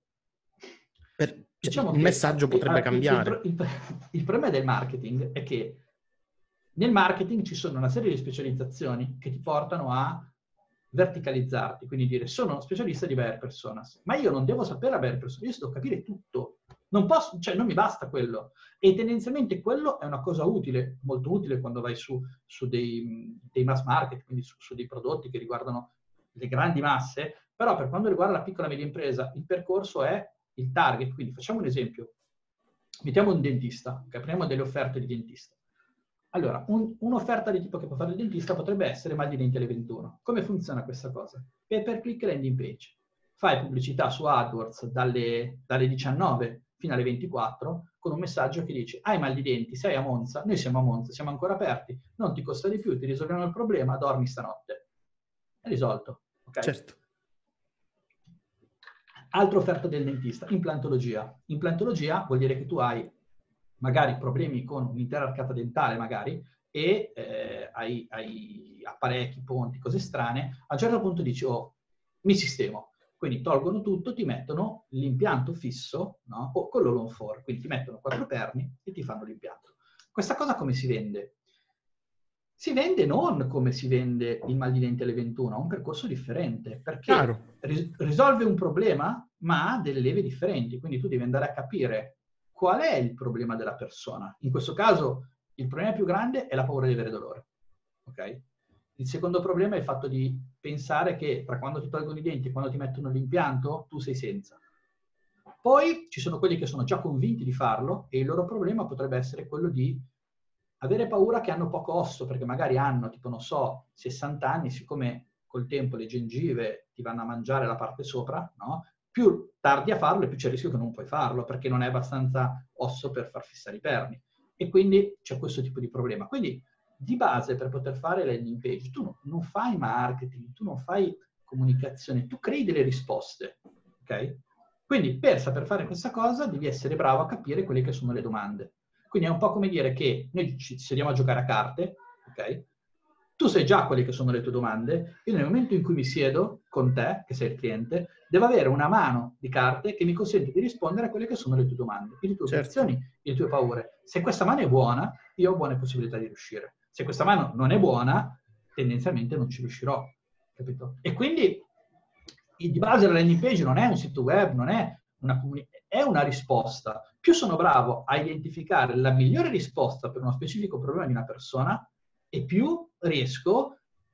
[SPEAKER 1] Per, cioè,
[SPEAKER 2] diciamo
[SPEAKER 1] il
[SPEAKER 2] che
[SPEAKER 1] messaggio potrebbe
[SPEAKER 2] il,
[SPEAKER 1] cambiare.
[SPEAKER 2] Il, il, il problema del marketing è che nel marketing ci sono una serie di specializzazioni che ti portano a verticalizzarti, quindi dire sono specialista di buyer personas, ma io non devo sapere la buyer personas, io devo capire tutto. Non posso, cioè non mi basta quello. E tendenzialmente quello è una cosa utile, molto utile quando vai su, su dei, dei mass market, quindi su, su dei prodotti che riguardano le grandi masse, però per quanto riguarda la piccola e media impresa, il percorso è il target. Quindi facciamo un esempio. Mettiamo un dentista, okay? Prendiamo delle offerte di dentista. Allora, un, un'offerta di tipo che può fare il dentista potrebbe essere mal di denti alle ventuno. Come funziona questa cosa? Pay per click landing page. Fai pubblicità su AdWords dalle, dalle diciannove fino alle ventiquattro con un messaggio che dice hai mal di denti, sei a Monza, noi siamo a Monza, siamo ancora aperti, non ti costa di più, ti risolviamo il problema, dormi stanotte. È risolto, ok?
[SPEAKER 1] Certo.
[SPEAKER 2] Altra offerta del dentista, implantologia. Implantologia vuol dire che tu hai magari problemi con un'intera arcata dentale, magari, e eh, hai, hai apparecchi, ponti, cose strane. A un certo punto dici, oh, mi sistemo. Quindi tolgono tutto, ti mettono l'impianto fisso, no? O con l'all on four. Quindi ti mettono quattro perni e ti fanno l'impianto. Questa cosa come si vende? si vende non come si vende il mal di denti alle ventuno, ha un percorso differente, perché ris- risolve un problema, ma ha delle leve differenti. Quindi tu devi andare a capire qual è il problema della persona. In questo caso, il problema più grande è la paura di avere dolore. Ok? Il secondo problema è il fatto di pensare che tra quando ti tolgono i denti e quando ti mettono l'impianto, tu sei senza. Poi ci sono quelli che sono già convinti di farlo e il loro problema potrebbe essere quello di avere paura che hanno poco osso, perché magari hanno, tipo, non so, sessanta anni, siccome col tempo le gengive ti vanno a mangiare la parte sopra, no? Più tardi a farlo e più c'è il rischio che non puoi farlo, perché non hai abbastanza osso per far fissare i perni. E quindi c'è questo tipo di problema. Quindi, di base, per poter fare landing page, tu non fai marketing, tu non fai comunicazione, tu crei delle risposte, ok? Quindi, per saper fare questa cosa, devi essere bravo a capire quelle che sono le domande. Quindi è un po' come dire che noi ci sediamo a giocare a carte, ok? Tu sai già quelle che sono le tue domande, io nel momento in cui mi siedo con te, che sei il cliente, devo avere una mano di carte che mi consente di rispondere a quelle che sono le tue domande, le tue obiezioni, certo, le tue paure. Se questa mano è buona, io ho buone possibilità di riuscire. Se questa mano non è buona, tendenzialmente non ci riuscirò, capito? E quindi di base la landing page non è un sito web, non è una comunicazione, è una risposta. Più sono bravo a identificare la migliore risposta per uno specifico problema di una persona, e più riesco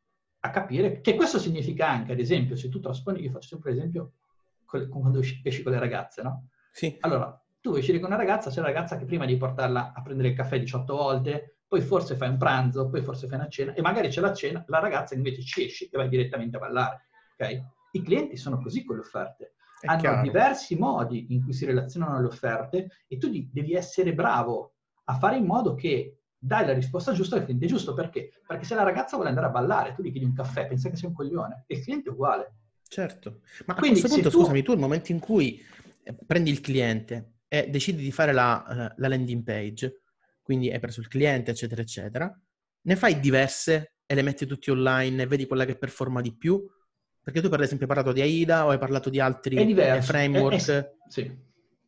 [SPEAKER 2] a capire che questo significa anche, ad esempio, se tu trasponi, io faccio sempre l'esempio con, quando esci con le ragazze, no?
[SPEAKER 1] Sì.
[SPEAKER 2] Allora, tu vuoi uscire con una ragazza, c'è una ragazza che prima di portarla a prendere il caffè diciotto volte, poi forse fai un pranzo, poi forse fai una cena, e magari c'è la cena, la ragazza invece ci esci e vai direttamente a ballare, ok? I clienti sono così con le offerte.
[SPEAKER 1] È
[SPEAKER 2] Hanno
[SPEAKER 1] chiaro.
[SPEAKER 2] diversi modi in cui si relazionano alle offerte e tu devi essere bravo a fare in modo che dai la risposta giusta al cliente giusto. Perché? Perché se la ragazza vuole andare a ballare, tu gli chiedi un caffè, pensa che sei un coglione, e il cliente è uguale.
[SPEAKER 1] Certo. Ma a
[SPEAKER 2] Quindi,
[SPEAKER 1] questo punto,
[SPEAKER 2] tu...
[SPEAKER 1] scusami, tu nel momento in cui prendi il cliente e decidi di fare la, la landing page, quindi hai preso il cliente, eccetera, eccetera, ne fai diverse e le metti tutti online e vedi quella che performa di più? Perché tu per esempio hai parlato di AIDA o hai parlato di altri
[SPEAKER 2] è diverso.
[SPEAKER 1] framework?
[SPEAKER 2] È, è, sì.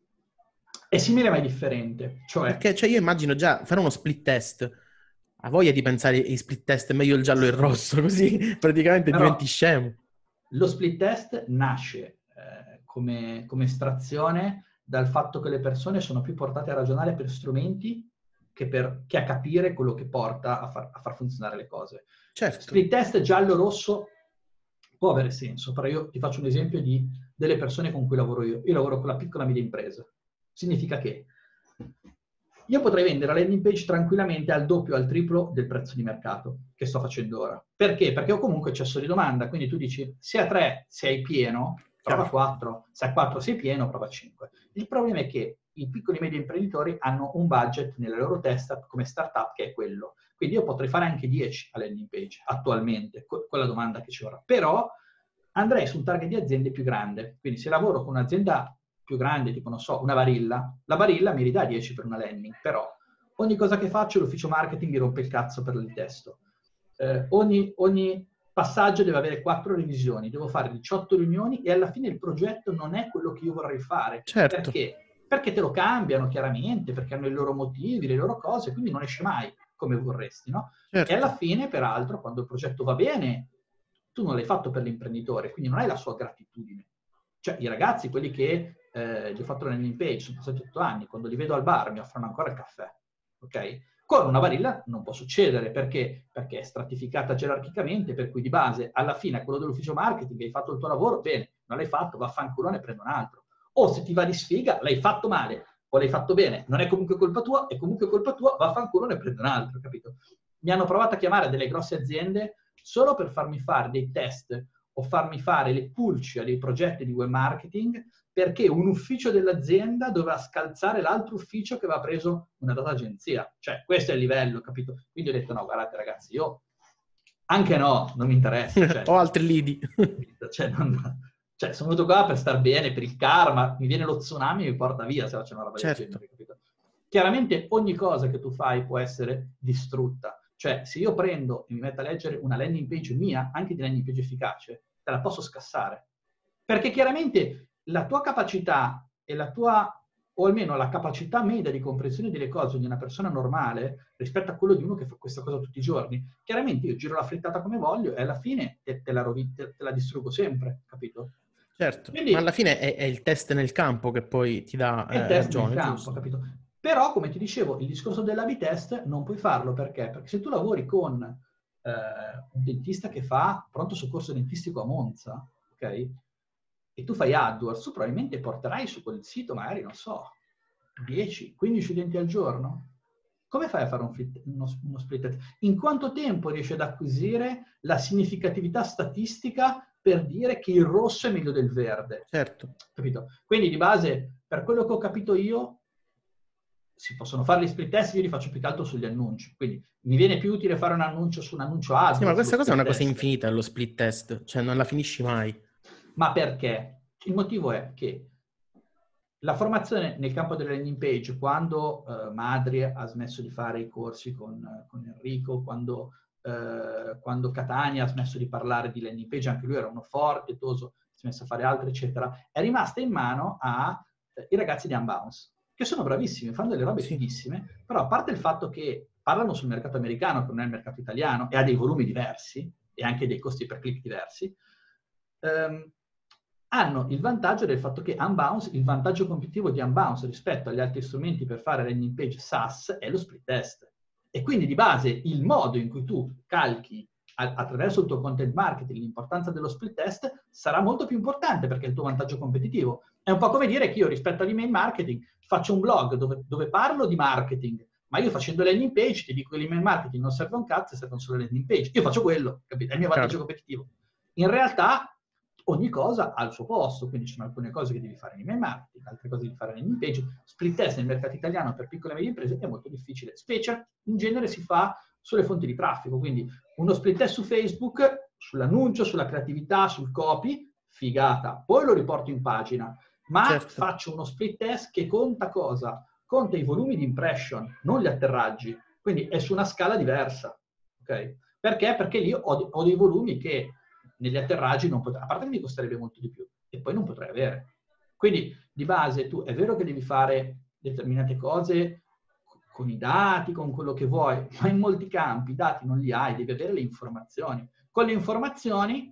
[SPEAKER 2] È simile ma è differente. Cioè...
[SPEAKER 1] Perché cioè, io immagino già fare uno split test. Ha voglia di pensare ai split test, è meglio il giallo e il rosso, così praticamente
[SPEAKER 2] Però
[SPEAKER 1] diventi scemo.
[SPEAKER 2] lo split test nasce eh, come, come estrazione dal fatto che le persone sono più portate a ragionare per strumenti che, per, che a capire quello che porta a far, a far funzionare le cose.
[SPEAKER 1] Certo.
[SPEAKER 2] Split test giallo-rosso può avere senso, però io ti faccio un esempio di delle persone con cui lavoro io. Io lavoro con la piccola e media impresa. Significa che io potrei vendere la landing page tranquillamente al doppio o al triplo del prezzo di mercato che sto facendo ora. Perché? Perché ho comunque eccesso di domanda. Quindi tu dici, se a tre sei pieno, prova quattro. Se a quattro sei pieno, prova cinque. Il problema è che i piccoli e medi imprenditori hanno un budget nella loro testa come startup che è quello. Quindi io potrei fare anche dieci a landing page attualmente, con la domanda che c'è ora. Però andrei su un target di aziende più grande. Quindi se lavoro con un'azienda più grande, tipo, non so, una Barilla, la Barilla mi ridà dieci per una landing, però ogni cosa che faccio l'ufficio marketing mi rompe il cazzo per il testo. Eh, ogni, ogni passaggio deve avere quattro revisioni, devo fare diciotto riunioni e alla fine il progetto non è quello che io vorrei fare.
[SPEAKER 1] Certo.
[SPEAKER 2] Perché? Perché te lo cambiano, chiaramente, perché hanno i loro motivi, le loro cose, quindi non esce mai come vorresti, no?
[SPEAKER 1] Certo.
[SPEAKER 2] E alla fine, peraltro, quando il progetto va bene, tu non l'hai fatto per l'imprenditore, quindi non hai la sua gratitudine. Cioè, i ragazzi, quelli che eh, gli ho fatto la landing page, sono passati otto anni, quando li vedo al bar mi offrono ancora il caffè, ok? Con una Barilla non può succedere, perché? Perché è stratificata gerarchicamente, per cui di base, alla fine, quello dell'ufficio marketing, hai fatto il tuo lavoro, bene, non l'hai fatto, vaffanculo, ne prendo un altro. O se ti va di sfiga, l'hai fatto male, o l'hai fatto bene, non è comunque colpa tua, è comunque colpa tua, vaffanculo, ne prendo un altro, capito? Mi hanno provato a chiamare delle grosse aziende solo per farmi fare dei test o farmi fare le pulci a dei progetti di web marketing, perché un ufficio dell'azienda doveva scalzare l'altro ufficio che aveva preso una data agenzia. Cioè, questo è il livello, capito? Quindi ho detto, no, guardate ragazzi, io anche no, non mi interessa. Cioè,
[SPEAKER 1] ho altri lidi.
[SPEAKER 2] cioè, non, cioè, sono venuto qua per star bene, per il karma, mi viene lo tsunami e mi porta via se faccio una roba
[SPEAKER 1] certo.
[SPEAKER 2] del genere, capito? Chiaramente ogni cosa che tu fai può essere distrutta. Cioè, se io prendo e mi metto a leggere una landing page mia, anche di landing page efficace, te la posso scassare. Perché chiaramente la tua capacità e la tua o almeno la capacità media di comprensione delle cose di una persona normale rispetto a quello di uno che fa questa cosa tutti i giorni. Chiaramente io giro la frittata come voglio e alla fine te, te, la, rovi, te, te la distruggo sempre, capito?
[SPEAKER 1] Certo,
[SPEAKER 2] Quindi,
[SPEAKER 1] ma alla fine è, è il test nel campo che poi ti dà
[SPEAKER 2] è il
[SPEAKER 1] eh,
[SPEAKER 2] test nel
[SPEAKER 1] ragione,
[SPEAKER 2] campo,
[SPEAKER 1] giusto?
[SPEAKER 2] capito? Però, come ti dicevo, il discorso dell'A B test non puoi farlo perché? Perché se tu lavori con eh, un dentista che fa pronto soccorso dentistico a Monza, ok? E tu fai AdWords, tu probabilmente porterai su quel sito magari, non so, dieci, quindici utenti al giorno. Come fai a fare un flit, uno, uno split test? In quanto tempo riesci ad acquisire la significatività statistica per dire che il rosso è meglio del verde?
[SPEAKER 1] Certo.
[SPEAKER 2] Capito? Quindi di base, per quello che ho capito io, si possono fare gli split test, io li faccio più che altro sugli annunci. Quindi mi viene più utile fare un annuncio su un annuncio AdWords.
[SPEAKER 1] Sì, ma questa cosa è una cosa
[SPEAKER 2] test.
[SPEAKER 1] infinita, lo split test, cioè non la finisci mai.
[SPEAKER 2] Ma perché? Il motivo è che la formazione nel campo delle landing page, quando eh, Madri ha smesso di fare i corsi con, con Enrico, quando, eh, quando Catania ha smesso di parlare di landing page, anche lui era uno forte, toso, si è messo a fare altro, eccetera, è rimasta in mano ai eh, ragazzi di Unbounce, che sono bravissimi, fanno delle robe
[SPEAKER 1] Sì.
[SPEAKER 2] fighissime, però a parte il fatto che parlano sul mercato americano, che non è il mercato italiano, e ha dei volumi diversi, e anche dei costi per click diversi, ehm, hanno il vantaggio del fatto che Unbounce, il vantaggio competitivo di Unbounce rispetto agli altri strumenti per fare landing page SaaS è lo split test. E quindi di base il modo in cui tu calchi a- attraverso il tuo content marketing l'importanza dello split test sarà molto più importante perché è il tuo vantaggio competitivo. È un po' come dire che io rispetto all'email marketing faccio un blog dove, dove parlo di marketing, ma io facendo landing page ti dico che l'email marketing non serve un cazzo, servono solo landing page. Io faccio quello, capito? È il mio vantaggio
[SPEAKER 1] Certo.
[SPEAKER 2] competitivo. In realtà ogni cosa ha il suo posto, quindi ci sono alcune cose che devi fare in email marketing, altre cose devi fare in landing page. Split test nel mercato italiano per piccole e medie imprese è molto difficile, specie in genere si fa sulle fonti di traffico, quindi uno split test su Facebook, sull'annuncio, sulla creatività, sul copy, figata, poi lo riporto in pagina, ma
[SPEAKER 1] Certo.
[SPEAKER 2] faccio uno split test che conta cosa? Conta i volumi di impression, non gli atterraggi, quindi è su una scala diversa, ok? Perché? Perché lì ho, ho dei volumi che negli atterraggi non potrei, a parte che mi costerebbe molto di più, e poi non potrei avere. Quindi, di base, tu è vero che devi fare determinate cose con i dati, con quello che vuoi, ma in molti campi i dati non li hai, devi avere le informazioni. Con le informazioni,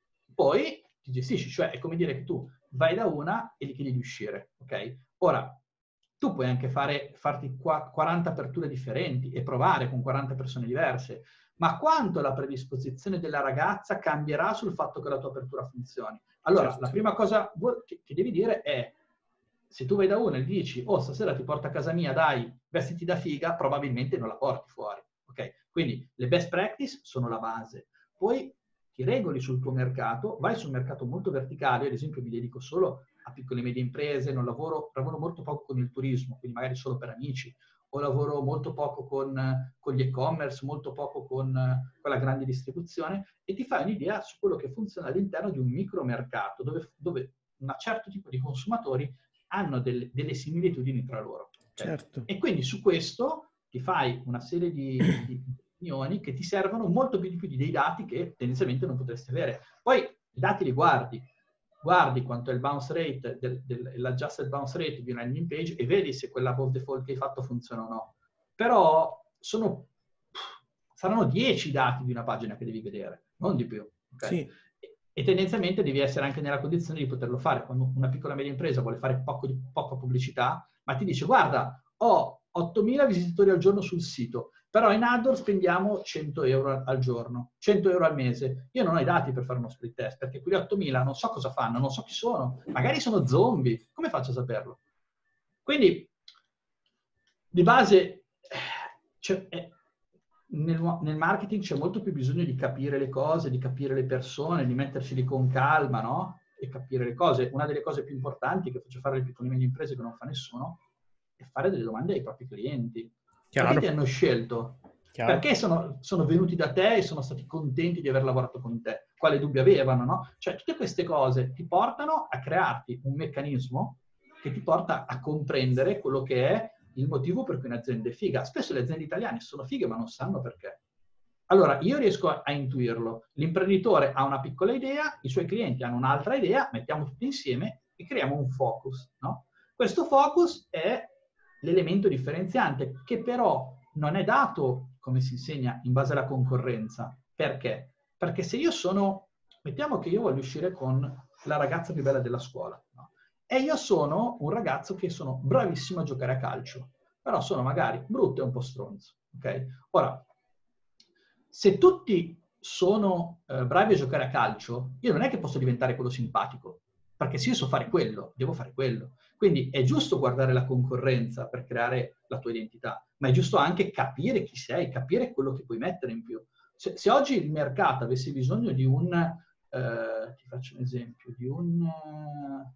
[SPEAKER 2] poi ti gestisci, cioè è come dire che tu vai da una e gli chiedi di uscire, ok? Ora, tu puoi anche fare, farti quaranta aperture differenti e provare con quaranta persone diverse, ma quanto la predisposizione della ragazza cambierà sul fatto che la tua apertura funzioni? Allora,
[SPEAKER 1] Certo.
[SPEAKER 2] la prima cosa che, che devi dire è, se tu vai da uno e gli dici, oh, stasera ti porto a casa mia, dai, vestiti da figa, probabilmente non la porti fuori, ok? Quindi le best practice sono la base. Poi ti regoli sul tuo mercato, vai sul mercato molto verticale, ad esempio mi dedico solo a piccole e medie imprese, non lavoro, lavoro molto poco con il turismo, quindi magari solo per amici, o lavoro molto poco con, con gli e-commerce, molto poco con, con la grande distribuzione, e ti fai un'idea su quello che funziona all'interno di un micromercato, dove, dove un certo tipo di consumatori hanno delle, delle similitudini tra loro. Okay?
[SPEAKER 1] Certo.
[SPEAKER 2] E quindi su questo ti fai una serie di, di opinioni che ti servono molto più di più di dei dati che tendenzialmente non potresti avere. Poi i dati li guardi, guardi quanto è il bounce rate, del, del, l'adjusted bounce rate di una landing page e vedi se quella above default che hai fatto funziona o no. Però sono, saranno dieci dati di una pagina che devi vedere, non di più. Okay?
[SPEAKER 1] Sì.
[SPEAKER 2] E, e tendenzialmente devi essere anche nella condizione di poterlo fare. Quando una piccola media impresa vuole fare poco di, poca pubblicità, ma ti dice, guarda, ho ottomila visitatori al giorno sul sito, però in AdWords spendiamo cento euro al giorno, cento euro al mese. Io non ho i dati per fare uno split test, perché quegli ottomila non so cosa fanno, non so chi sono, magari sono zombie, come faccio a saperlo? Quindi, di base, cioè, eh, nel, nel marketing c'è molto più bisogno di capire le cose, di capire le persone, di mettersi lì con calma, no? E capire le cose. Una delle cose più importanti che faccio fare alle piccole e medie imprese che non fa nessuno è fare delle domande ai propri clienti.
[SPEAKER 1] Chiaro.
[SPEAKER 2] Perché ti hanno scelto?
[SPEAKER 1] Chiaro.
[SPEAKER 2] Perché sono, sono venuti da te e sono stati contenti di aver lavorato con te? Quale dubbi avevano, no? Cioè, tutte queste cose ti portano a crearti un meccanismo che ti porta a comprendere quello che è il motivo per cui un'azienda è figa. Spesso le aziende italiane sono fighe ma non sanno perché. Allora, io riesco a, a intuirlo. L'imprenditore ha una piccola idea, i suoi clienti hanno un'altra idea, mettiamo tutti insieme e creiamo un focus, no? Questo focus è l'elemento differenziante, che però non è dato, come si insegna, in base alla concorrenza. Perché? Perché se io sono, mettiamo che io voglio uscire con la ragazza più bella della scuola, no? E io sono un ragazzo che sono bravissimo a giocare a calcio, però sono magari brutto e un po' stronzo, ok? Ora, se tutti sono eh, bravi a giocare a calcio, io non è che posso diventare quello simpatico, perché se io so fare quello, devo fare quello. Quindi è giusto guardare la concorrenza per creare la tua identità, ma è giusto anche capire chi sei, capire quello che puoi mettere in più. Se, se oggi il mercato avesse bisogno di un, eh, ti faccio un esempio, di un, uh,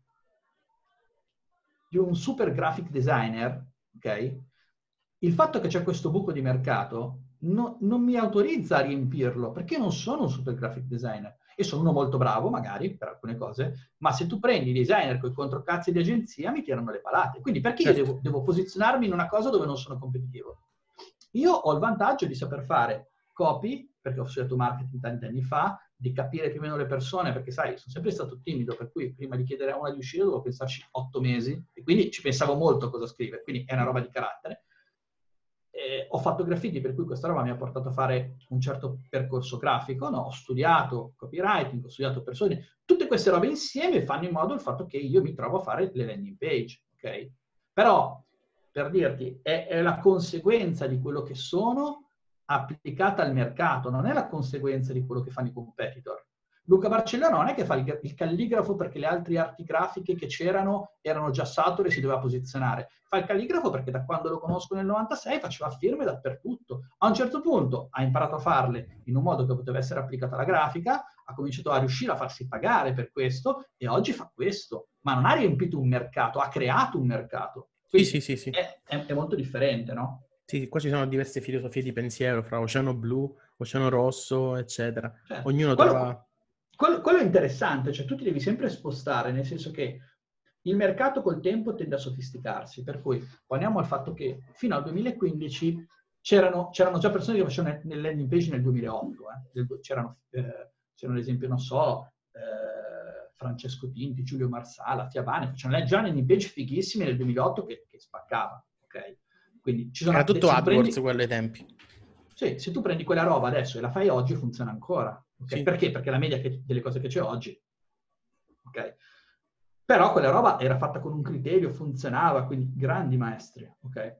[SPEAKER 2] di un super graphic designer, ok? Il fatto che c'è questo buco di mercato no, non mi autorizza a riempirlo, perché io non sono un super graphic designer. Io sono uno molto bravo, magari, per alcune cose, ma se tu prendi i designer con i controcazzi di agenzia, mi tirano le palate. Quindi perché certo. io devo, devo posizionarmi in una cosa dove non sono competitivo? Io ho il vantaggio di saper fare copy, perché ho studiato marketing tanti anni fa, di capire più o meno le persone, perché sai, sono sempre stato timido, per cui prima di chiedere a una di uscire dovevo pensarci otto mesi, e quindi ci pensavo molto a cosa scrivere, quindi è una roba di carattere. Eh, ho fatto graffiti, per cui questa roba mi ha portato a fare un certo percorso grafico, no? Ho studiato copywriting, ho studiato persone, tutte queste robe insieme fanno in modo il fatto che io mi trovo a fare le landing page, ok? Però, per dirti, è, è la conseguenza di quello che sono applicata al mercato, non è la conseguenza di quello che fanno i competitor. Luca Barcellona non è che fa il, il calligrafo perché le altre arti grafiche che c'erano erano già sature e si doveva posizionare. Fa il calligrafo perché da quando lo conosco nel novantasei faceva firme dappertutto. A un certo punto ha imparato a farle in un modo che poteva essere applicato alla grafica, ha cominciato a riuscire a farsi pagare per questo e oggi fa questo. Ma non ha riempito un mercato, ha creato un mercato. Quindi
[SPEAKER 1] sì, sì, sì, sì.
[SPEAKER 2] È, è, è molto differente, no?
[SPEAKER 1] Sì, qua ci sono diverse filosofie di pensiero, fra oceano blu, oceano rosso, eccetera.
[SPEAKER 2] Certo.
[SPEAKER 1] Ognuno
[SPEAKER 2] quello,
[SPEAKER 1] trova...
[SPEAKER 2] Quello, quello è interessante, cioè tu ti devi sempre spostare, nel senso che il mercato col tempo tende a sofisticarsi, per cui poniamo il fatto che fino al duemilaquindici c'erano, c'erano già persone che facevano nel landing page nel duemilaotto, eh. c'erano, eh, c'erano ad esempio, non so, eh, Francesco Tinti, Giulio Marsala, Fiavani, facevano già landing page fighissime nel duemilaotto che, che spaccava, ok? Quindi ci sono...
[SPEAKER 1] Era tutto
[SPEAKER 2] se
[SPEAKER 1] AdWords
[SPEAKER 2] prendi,
[SPEAKER 1] quello ai tempi.
[SPEAKER 2] Sì, se tu prendi quella roba adesso e la fai oggi funziona ancora, ok?
[SPEAKER 1] Sì.
[SPEAKER 2] Perché? Perché la media che, delle cose che c'è oggi, ok? Però quella roba era fatta con un criterio, funzionava, quindi grandi maestri, ok?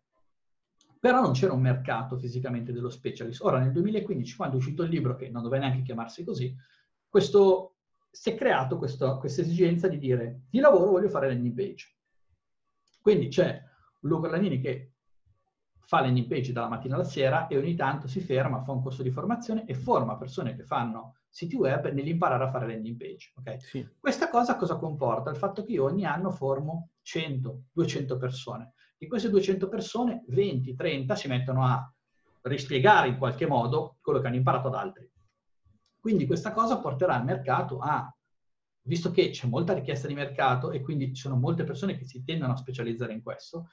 [SPEAKER 2] Però non c'era un mercato fisicamente dello specialist. Ora, nel duemilaquindici, quando è uscito il libro, che non doveva neanche chiamarsi così, questo, si è creato questa esigenza di dire, di lavoro voglio fare landing page. Quindi c'è Luca Orlandini che fa landing page dalla mattina alla sera e ogni tanto si ferma, fa un corso di formazione e forma persone che fanno siti web nell'imparare a fare landing page. Okay?
[SPEAKER 1] Sì.
[SPEAKER 2] Questa cosa cosa comporta? Il fatto che io ogni anno formo cento duecento persone. Di queste duecento persone, venti trenta si mettono a rispiegare in qualche modo quello che hanno imparato ad altri. Quindi questa cosa porterà il mercato a, visto che c'è molta richiesta di mercato e quindi ci sono molte persone che si tendono a specializzare in questo,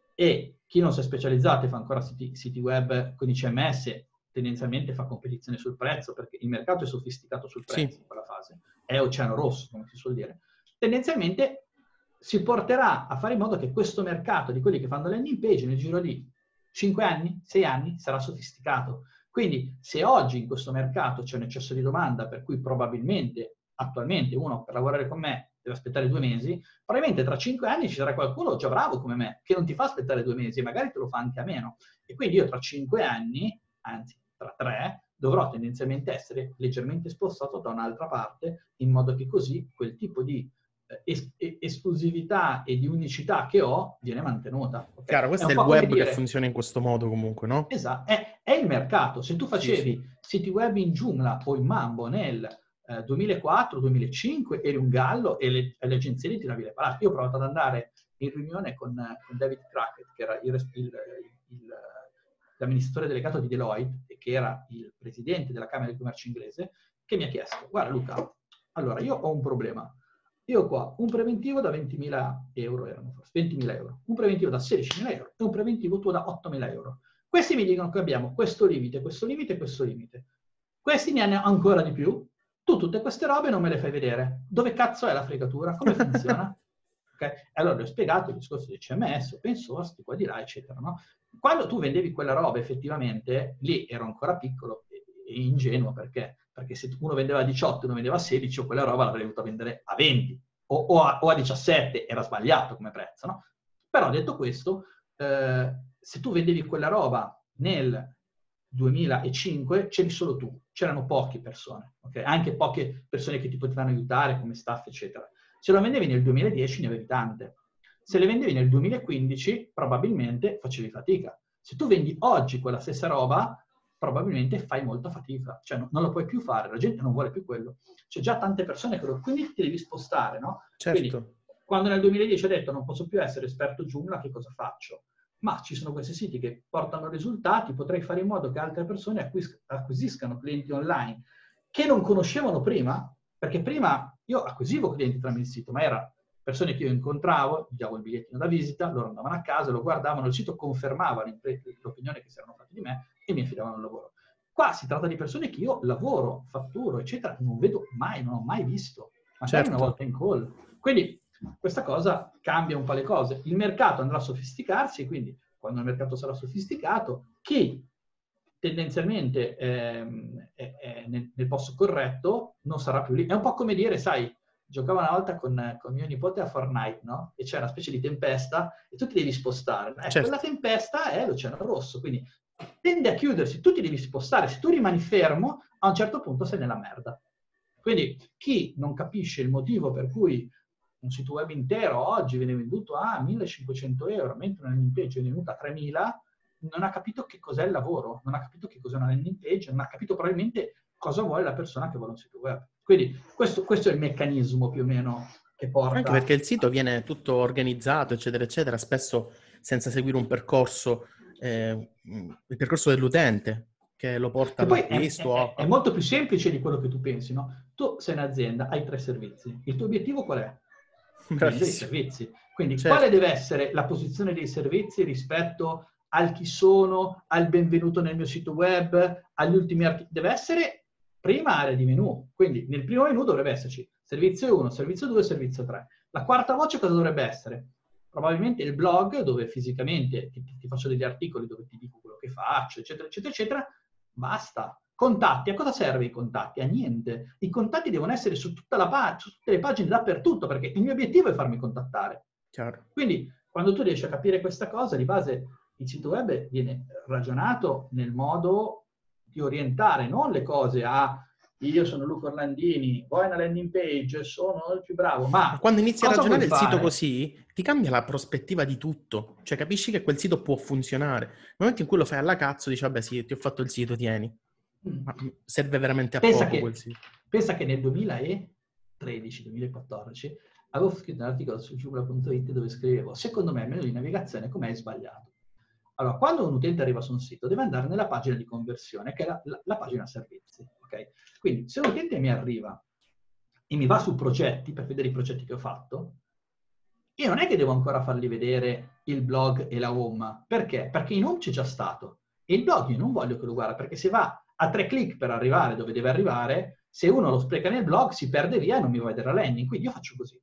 [SPEAKER 2] e chi non si è specializzato e fa ancora siti, siti web con i C M S tendenzialmente fa competizione sul prezzo, perché il mercato è sofisticato sul prezzo, sì, in quella fase, è oceano rosso, come si suol dire. Tendenzialmente si porterà a fare in modo che questo mercato di quelli che fanno landing page nel giro di cinque anni, sei anni sarà sofisticato. Quindi se oggi in questo mercato c'è un eccesso di domanda per cui probabilmente attualmente uno per lavorare con me deve aspettare due mesi, probabilmente tra cinque anni ci sarà qualcuno già bravo come me, che non ti fa aspettare due mesi e magari te lo fa anche a meno. E quindi io tra cinque anni, anzi tra tre, dovrò tendenzialmente essere leggermente spostato da un'altra parte, in modo che così quel tipo di eh, es- esclusività e di unicità che ho viene mantenuta. Okay?
[SPEAKER 1] Chiaro, questo è, è il web dire... che funziona in questo modo comunque, no?
[SPEAKER 2] Esatto, è, è il mercato. Se tu facevi
[SPEAKER 1] sì, sì.
[SPEAKER 2] siti web in Joomla o in Mambo nel Eh, duemilaquattro duemilacinque eri un gallo e le, le agenzie li tiravi le palate. Io ho provato ad andare in riunione con, con David Crockett, che era il, il, il, l'amministratore delegato di Deloitte e che era il presidente della Camera di Commercio inglese, che mi ha chiesto: guarda Luca, allora io ho un problema. Io ho qua un preventivo da ventimila euro, erano forse ventimila euro, un preventivo da sedicimila euro e un preventivo tuo da ottomila euro. Questi mi dicono che abbiamo questo limite, questo limite e questo limite. Questi ne hanno ancora di più. Tu tutte queste robe non me le fai vedere. Dove cazzo è la fregatura? Come funziona? Okay? Allora gli ho spiegato il discorso del C M S, open source, di qua di là, eccetera, no? Quando tu vendevi quella roba, effettivamente, lì ero ancora piccolo e, e ingenuo, perché? Perché se uno vendeva a diciotto e uno vendeva a sedici, o quella roba l'avrei dovuta vendere a venti, o, o, a, o a diciassette, era sbagliato come prezzo, no? Però detto questo, eh, se tu vendevi quella roba nel duemilacinque, c'eri solo tu, c'erano poche persone, okay? Anche poche persone che ti potevano aiutare come staff, eccetera. Se lo vendevi nel duemiladieci ne avevi tante. Se le vendevi nel duemilaquindici, probabilmente facevi fatica. Se tu vendi oggi quella stessa roba, probabilmente fai molta fatica. Cioè non, non lo puoi più fare, la gente non vuole più quello. C'è già tante persone che lo... Quindi ti devi spostare, no?
[SPEAKER 1] Certo.
[SPEAKER 2] Quindi, quando nel duemiladieci ho detto non posso più essere esperto Joomla, che cosa faccio? Ma ci sono questi siti che portano risultati, potrei fare in modo che altre persone acquis- acquisiscano clienti online che non conoscevano prima, perché prima io acquisivo clienti tramite il sito, ma era persone che io incontravo, gli davo il bigliettino da visita, loro andavano a casa, lo guardavano, il sito confermava l'opinione che si erano fatti di me e mi affidavano il lavoro. Qua si tratta di persone che io lavoro, fatturo, eccetera, non vedo mai, non ho mai visto, magari
[SPEAKER 1] Certo.
[SPEAKER 2] una volta in call. Quindi questa cosa cambia un po' le cose. Il mercato andrà a sofisticarsi, quindi quando il mercato sarà sofisticato, chi tendenzialmente ehm, è, è nel, nel posto corretto non sarà più lì. È un po' come dire, sai, giocavo una volta con, con mio nipote a Fortnite, no? E c'è una specie di tempesta e tu ti devi spostare. Eh,
[SPEAKER 1] Certo.
[SPEAKER 2] Quella tempesta è l'Oceano Rosso, quindi tende a chiudersi, tu ti devi spostare. Se tu rimani fermo, a un certo punto sei nella merda. Quindi chi non capisce il motivo per cui un sito web intero oggi viene venduto a millecinquecento euro, mentre una landing page viene venuta a tremila, non ha capito che cos'è il lavoro, non ha capito che cos'è una landing page, non ha capito probabilmente cosa vuole la persona che vuole un sito web. Quindi questo, questo è il meccanismo più o meno che porta...
[SPEAKER 1] Anche perché il sito viene tutto organizzato, eccetera, eccetera, spesso senza seguire un percorso, eh, il percorso dell'utente, che lo porta
[SPEAKER 2] Che poi è,
[SPEAKER 1] all'acquisto.
[SPEAKER 2] è,
[SPEAKER 1] A...
[SPEAKER 2] è molto più semplice di quello che tu pensi, no? Tu sei un'azienda, hai tre servizi. Il tuo obiettivo qual è? Vendere i
[SPEAKER 1] Bravissimo.
[SPEAKER 2] servizi. Quindi
[SPEAKER 1] Certo.
[SPEAKER 2] quale deve essere la posizione dei servizi rispetto al chi sono, al benvenuto nel mio sito web, agli ultimi articoli? Deve essere prima area di menu. Quindi nel primo menu dovrebbe esserci servizio uno, servizio due, servizio tre. La quarta voce cosa dovrebbe essere? Probabilmente il blog, dove fisicamente ti, ti faccio degli articoli dove ti dico quello che faccio, eccetera, eccetera, eccetera. Basta. Contatti, a cosa serve i contatti? A niente. I contatti devono essere su, tutta la pa- su tutte le pagine dappertutto, perché il mio obiettivo è farmi contattare.
[SPEAKER 1] Chiaro.
[SPEAKER 2] Quindi, quando tu riesci a capire questa cosa, di base il sito web viene ragionato nel modo di orientare non le cose a io sono Luca Orlandini, vuoi una landing page, sono il più bravo, ma,
[SPEAKER 1] Ma quando inizi a
[SPEAKER 2] cosa vuoi
[SPEAKER 1] ragionare il sito
[SPEAKER 2] fare?
[SPEAKER 1] così, ti cambia la prospettiva di tutto. Cioè, capisci che quel sito può funzionare. Nel momento in cui lo fai alla cazzo, dici, vabbè, sì, ti ho fatto il sito, tieni. Ma serve veramente a
[SPEAKER 2] Pensa
[SPEAKER 1] poco
[SPEAKER 2] che,
[SPEAKER 1] quel sito.
[SPEAKER 2] pensa che nel duemilatredici duemilaquattordici avevo scritto un articolo su joomla punto it dove scrivevo, secondo me il menu di navigazione com'è sbagliato. Allora, quando un utente arriva su un sito, deve andare nella pagina di conversione, che è la, la, la pagina servizi. Okay? Quindi, se un utente mi arriva e mi va su progetti, per vedere i progetti che ho fatto, io non è che devo ancora fargli vedere il blog e la home. Perché? Perché in home c'è già stato. E il blog io non voglio che lo guarda, perché se va a tre clic per arrivare dove deve arrivare, se uno lo spreca nel blog si perde via e non mi va a vedere la landing. Quindi io faccio così.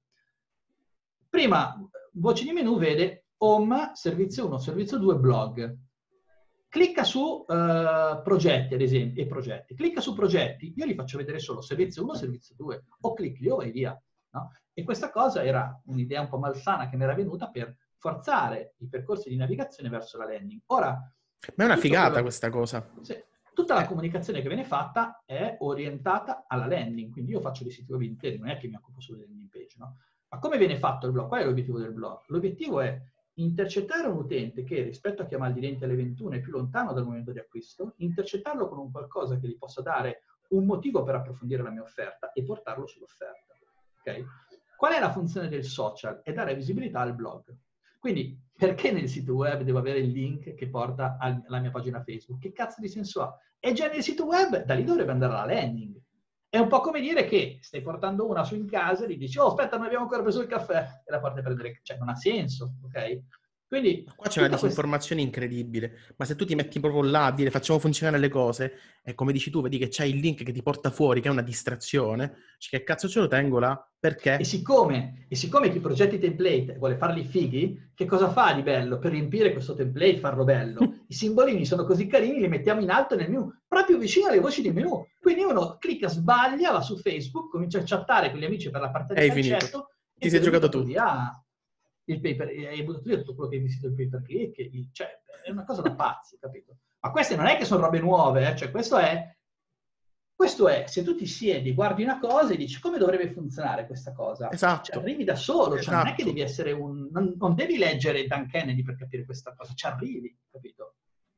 [SPEAKER 2] Prima, voce di menu vede home, servizio uno, servizio due, blog. Clicca su uh, progetti, ad esempio, e progetti. Clicca su progetti, io gli faccio vedere solo servizio uno, servizio due, o clicchi o vai via. No? E questa cosa era un'idea un po' malsana che mi era venuta per forzare i percorsi di navigazione verso la landing. Ora,
[SPEAKER 1] ma è una figata
[SPEAKER 2] quello,
[SPEAKER 1] questa cosa.
[SPEAKER 2] sì, tutta la
[SPEAKER 1] eh.
[SPEAKER 2] comunicazione che viene fatta è orientata alla landing, quindi io faccio dei siti web interi, non è che mi occupo solo di landing page, no? Ma come viene fatto il blog? Qual è l'obiettivo del blog? L'obiettivo è intercettare un utente che rispetto a chi ha mal di denti alle ventuno è più lontano dal momento di acquisto, intercettarlo con un qualcosa che gli possa dare un motivo per approfondire la mia offerta e portarlo sull'offerta. Okay? Qual è la funzione del social? È dare visibilità al blog. Quindi, perché nel sito web devo avere il link che porta alla mia pagina Facebook? Che cazzo di senso ha? È già nel sito web, da lì dovrebbe andare la landing. È un po' come dire che stai portando una su in casa e gli dici, oh aspetta, non abbiamo ancora preso il caffè, e la porti a prendere, cioè non ha senso, ok? Quindi
[SPEAKER 1] qua c'è una
[SPEAKER 2] tutta questa...
[SPEAKER 1] disinformazione incredibile, ma se tu ti metti proprio là a dire facciamo funzionare le cose, e come dici tu, vedi che c'hai il link che ti porta fuori, che è una distrazione, cioè, che cazzo ce lo tengo là? Perché?
[SPEAKER 2] E siccome, e siccome chi progetta i template vuole farli fighi, che cosa fa di bello per riempire questo template, farlo bello? I simbolini sono così carini, li mettiamo in alto nel menu, proprio vicino alle voci di menu. Quindi uno clicca, sbaglia, va su Facebook, comincia a chattare con gli amici per la partita di
[SPEAKER 1] Hai
[SPEAKER 2] calcetto
[SPEAKER 1] finito.
[SPEAKER 2] e
[SPEAKER 1] Ti sei
[SPEAKER 2] poi hai
[SPEAKER 1] giocato
[SPEAKER 2] buttato
[SPEAKER 1] tutto.
[SPEAKER 2] via il paper, hai buttato via tutto quello che hai visto il pay per click, il, cioè è una cosa da pazzi, capito? Ma queste non è che sono robe nuove, eh? Cioè questo è... Questo è, se tu ti siedi, guardi una cosa e dici come dovrebbe funzionare questa cosa, ci
[SPEAKER 1] Esatto.
[SPEAKER 2] arrivi da solo, cioè non è che
[SPEAKER 1] Esatto.
[SPEAKER 2] devi essere un... Non, non devi leggere Dan Kennedy per capire questa cosa, ci arrivi, capito?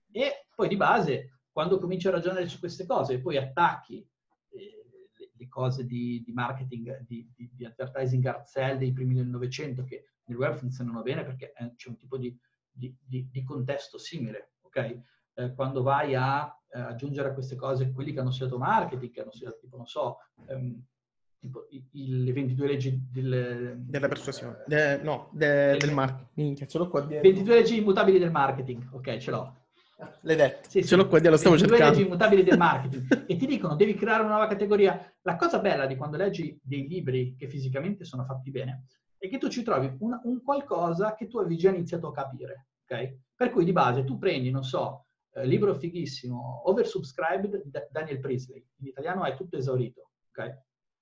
[SPEAKER 2] E poi di base, quando cominci a ragionare su queste cose e poi attacchi eh, le, le cose di, di marketing, di, di, di advertising hard sell dei primi del Novecento, che nel web funzionano bene perché eh, c'è un tipo di, di, di, di contesto simile, ok? Eh, quando vai a eh, aggiungere a queste cose quelli che hanno studiato marketing, che hanno studiato tipo, non so, ehm, tipo i, i, le ventidue leggi del,
[SPEAKER 1] Della persuasione. De, no, de,
[SPEAKER 2] del,
[SPEAKER 1] del marketing. Minchia, ce l'ho qua dietro.
[SPEAKER 2] ventidue leggi immutabili del marketing, ok, ce l'ho.
[SPEAKER 1] L'hai detto.
[SPEAKER 2] Sì,
[SPEAKER 1] Ce l'ho
[SPEAKER 2] sì,
[SPEAKER 1] qua dietro, lo stavo
[SPEAKER 2] ventidue
[SPEAKER 1] cercando.
[SPEAKER 2] leggi immutabili del marketing. E ti dicono, devi creare una nuova categoria. La cosa bella di quando leggi dei libri che fisicamente sono fatti bene è che tu ci trovi un, un qualcosa che tu avevi già iniziato a capire, ok? Per cui di base tu prendi, non so, eh, libro fighissimo, Oversubscribed di Daniel Priestley. In italiano è tutto esaurito, ok?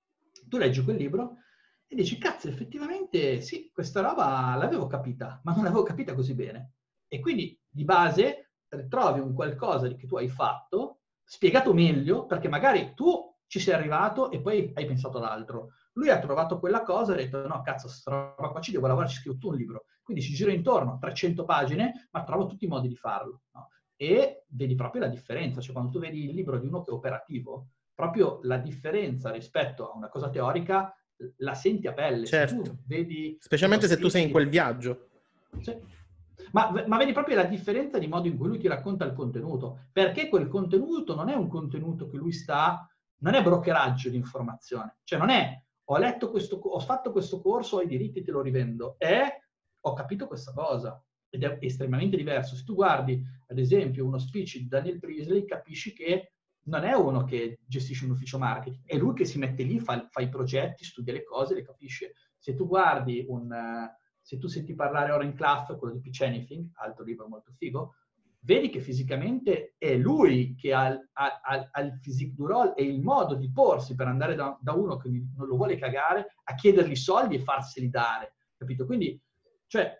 [SPEAKER 2] Tu leggi quel libro e dici, cazzo, effettivamente sì, questa roba l'avevo capita, ma non l'avevo capita così bene. E quindi di base trovi un qualcosa che tu hai fatto, spiegato meglio, perché magari tu ci sei arrivato e poi hai pensato ad altro. Lui ha trovato quella cosa e ha detto, no, cazzo, sta roba qua ci devo lavorare, ci scrivo tu un libro. Quindi ci giro intorno, trecento pagine, ma trovo tutti i modi di farlo. No? E vedi proprio la differenza. Cioè, quando tu vedi il libro di uno che è operativo, proprio la differenza rispetto a una cosa teorica la senti a pelle.
[SPEAKER 1] Certo.
[SPEAKER 2] Se tu vedi
[SPEAKER 1] Specialmente se tu sei in
[SPEAKER 2] sottoscritti,
[SPEAKER 1] quel viaggio.
[SPEAKER 2] sì. Ma, ma vedi proprio la differenza di modo in cui lui ti racconta il contenuto, perché quel contenuto non è un contenuto che lui sta, non è brokeraggio di informazione, cioè non è ho letto questo, ho fatto questo corso, ho i diritti, te lo rivendo, è ho capito questa cosa, ed è estremamente diverso. Se tu guardi, ad esempio, uno speech di Daniel Priestley, capisci che non è uno che gestisce un ufficio marketing, è lui che si mette lì, fa, fa i progetti, studia le cose, le capisce. Se tu guardi un... Se tu senti parlare Oren Klaff, quello di Pitch Anything, altro libro molto figo, vedi che fisicamente è lui che ha, ha, ha, ha il physique du role e il modo di porsi per andare da, da uno che non lo vuole cagare a chiedergli soldi e farseli dare, capito? Quindi, cioè,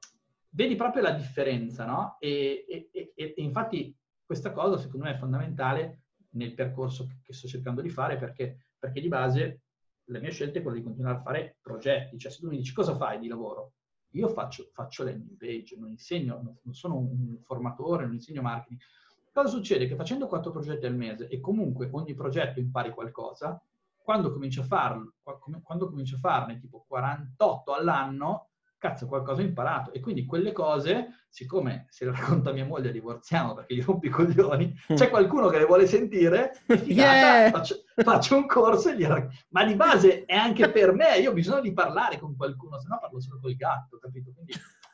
[SPEAKER 2] vedi proprio la differenza, no? E, e, e, e infatti questa cosa, secondo me, è fondamentale nel percorso che, che sto cercando di fare, perché, perché di base la mia scelta è quella di continuare a fare progetti. Cioè, se tu mi dici cosa fai di lavoro, io faccio, faccio landing page, non insegno, non sono un formatore, non insegno marketing. Cosa succede? Che facendo quattro progetti al mese e comunque ogni progetto impari qualcosa, quando cominci a farlo, quando cominci a farne tipo quarantotto all'anno, cazzo, qualcosa ho imparato. E quindi quelle cose, siccome se le racconta mia moglie divorziamo perché gli rompi i coglioni, c'è qualcuno che le vuole sentire, e figata, yeah! faccio, faccio un corso e gli racconto. Ma di base è anche per me, io ho bisogno di parlare con qualcuno, se no parlo solo col gatto, capito? Quindi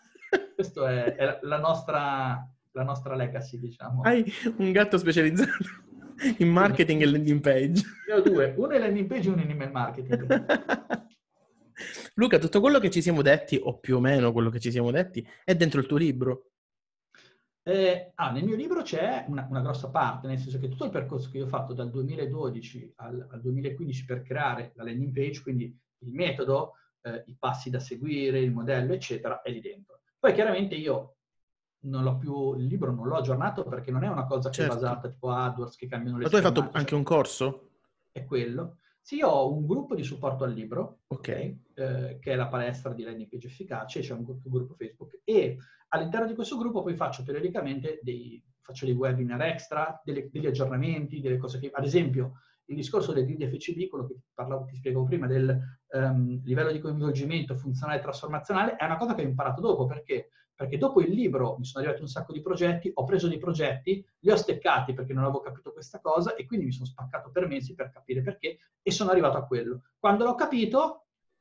[SPEAKER 2] questa è, è la, nostra, la nostra legacy, diciamo.
[SPEAKER 1] Hai un gatto specializzato in marketing e landing page.
[SPEAKER 2] Io ho due, uno è landing page e uno in email marketing.
[SPEAKER 1] Luca, tutto quello che ci siamo detti, o più o meno quello che ci siamo detti, è dentro il tuo libro?
[SPEAKER 2] Eh, ah, nel mio libro c'è una, una grossa parte, nel senso che tutto il percorso che io ho fatto dal duemiladodici al, al duemilaquindici per creare la landing page, quindi il metodo, eh, i passi da seguire, il modello, eccetera, è lì dentro. Poi chiaramente io non l'ho più, il libro non l'ho aggiornato perché non è una cosa che certo. è basata tipo AdWords, che cambiano le
[SPEAKER 1] Ma tu hai fatto
[SPEAKER 2] cioè,
[SPEAKER 1] anche un corso?
[SPEAKER 2] È quello. Sì, io ho un gruppo di supporto al libro,
[SPEAKER 1] ok,
[SPEAKER 2] okay eh, che è la palestra di landing page efficace, c'è un gruppo, un gruppo Facebook, e all'interno di questo gruppo poi faccio periodicamente dei, faccio dei webinar extra, delle, degli aggiornamenti, delle cose che, ad esempio, il discorso del grid F C B, quello che parlavo, ti spiegavo prima, del um, livello di coinvolgimento funzionale e trasformazionale, è una cosa che ho imparato dopo, perché? Perché dopo il libro mi sono arrivati un sacco di progetti, ho preso dei progetti, li ho steccati perché non avevo capito questa cosa e quindi mi sono spaccato per mesi per capire perché e sono arrivato a quello. Quando l'ho capito,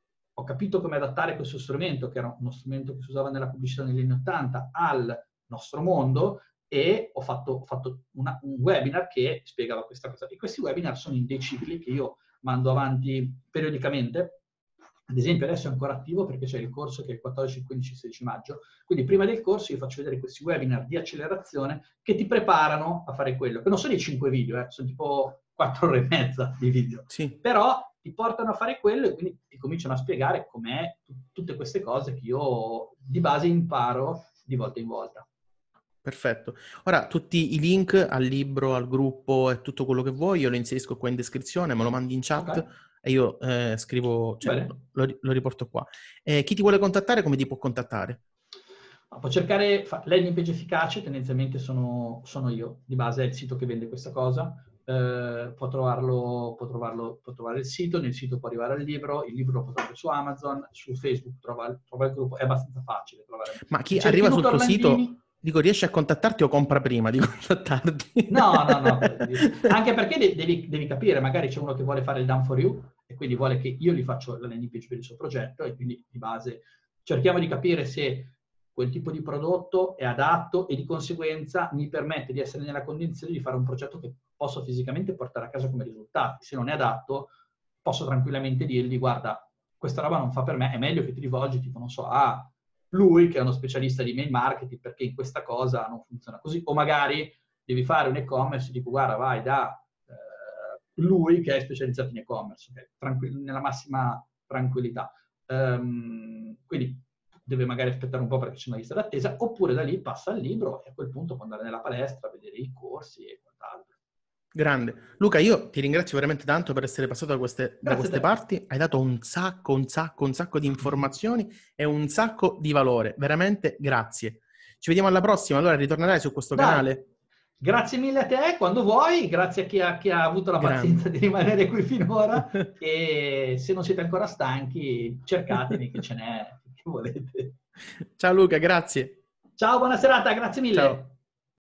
[SPEAKER 2] ho capito come adattare questo strumento, che era uno strumento che si usava nella pubblicità negli anni ottanta, al nostro mondo, e ho fatto, ho fatto una, un webinar che spiegava questa cosa. E questi webinar sono in dei cicli che io mando avanti periodicamente. Ad esempio adesso è ancora attivo perché c'è il corso che è il quattordici, quindici, sedici maggio. Quindi prima del corso io faccio vedere questi webinar di accelerazione che ti preparano a fare quello. Che non sono i cinque video, eh, sono tipo quattro ore e mezza di video.
[SPEAKER 1] Sì.
[SPEAKER 2] Però ti portano a fare quello e quindi ti cominciano a spiegare com'è t- tutte queste cose che io di base imparo di volta in volta.
[SPEAKER 1] Perfetto. Ora, tutti i link al libro, al gruppo e tutto quello che vuoi, io lo inserisco qua in descrizione, me lo mandi in chat
[SPEAKER 2] Okay.
[SPEAKER 1] e io eh, scrivo, cioè,
[SPEAKER 2] Bene.
[SPEAKER 1] lo, lo riporto qua. Eh, chi ti vuole contattare, come ti può contattare?
[SPEAKER 2] Ma può cercare fa- landing page efficace, tendenzialmente sono, sono io, di base è il sito che vende questa cosa. Eh, può trovarlo, può trovarlo, può trovare il sito, nel sito può arrivare al libro, il libro lo può trovare su Amazon, su Facebook trova, trova il gruppo, è abbastanza facile trovare.
[SPEAKER 1] Ma chi
[SPEAKER 2] Se cerchi
[SPEAKER 1] arriva sul
[SPEAKER 2] Dottor
[SPEAKER 1] tuo
[SPEAKER 2] Landini,
[SPEAKER 1] sito, dico, riesce a contattarti o compra prima di contattarti?
[SPEAKER 2] no, no, no, anche perché de- devi, devi capire, magari c'è uno che vuole fare il done for you e quindi vuole che io gli faccio la landing page per il suo progetto e quindi di base cerchiamo di capire se quel tipo di prodotto è adatto e di conseguenza mi permette di essere nella condizione di fare un progetto che posso fisicamente portare a casa come risultati. Se non è adatto, posso tranquillamente dirgli, guarda, questa roba non fa per me, è meglio che ti rivolgi, tipo, non so, a lui che è uno specialista di mail marketing perché in questa cosa non funziona così, o magari devi fare un e-commerce e dico, guarda, vai da eh, lui che è specializzato in e-commerce, okay? Tranquill- nella massima tranquillità. Um, quindi deve magari aspettare un po' perché c'è una lista d'attesa, oppure da lì passa al libro e a quel punto può andare nella palestra, vedere i corsi e quant'altro.
[SPEAKER 1] Grande. Luca, io ti ringrazio veramente tanto per essere passato da queste, da
[SPEAKER 2] Grazie a
[SPEAKER 1] queste
[SPEAKER 2] te.
[SPEAKER 1] parti. Hai dato un sacco, un sacco, un sacco di informazioni e un sacco di valore. Veramente grazie. Ci vediamo alla prossima. Allora ritornerai su questo
[SPEAKER 2] Dai,
[SPEAKER 1] canale?
[SPEAKER 2] grazie mille a te, quando vuoi, grazie a chi ha, chi ha avuto la
[SPEAKER 1] Grande.
[SPEAKER 2] pazienza di rimanere qui finora e se non siete ancora stanchi, cercatemi che ce n'è, che volete.
[SPEAKER 1] Ciao Luca, grazie.
[SPEAKER 2] Ciao, buona serata, grazie mille.
[SPEAKER 1] Ciao.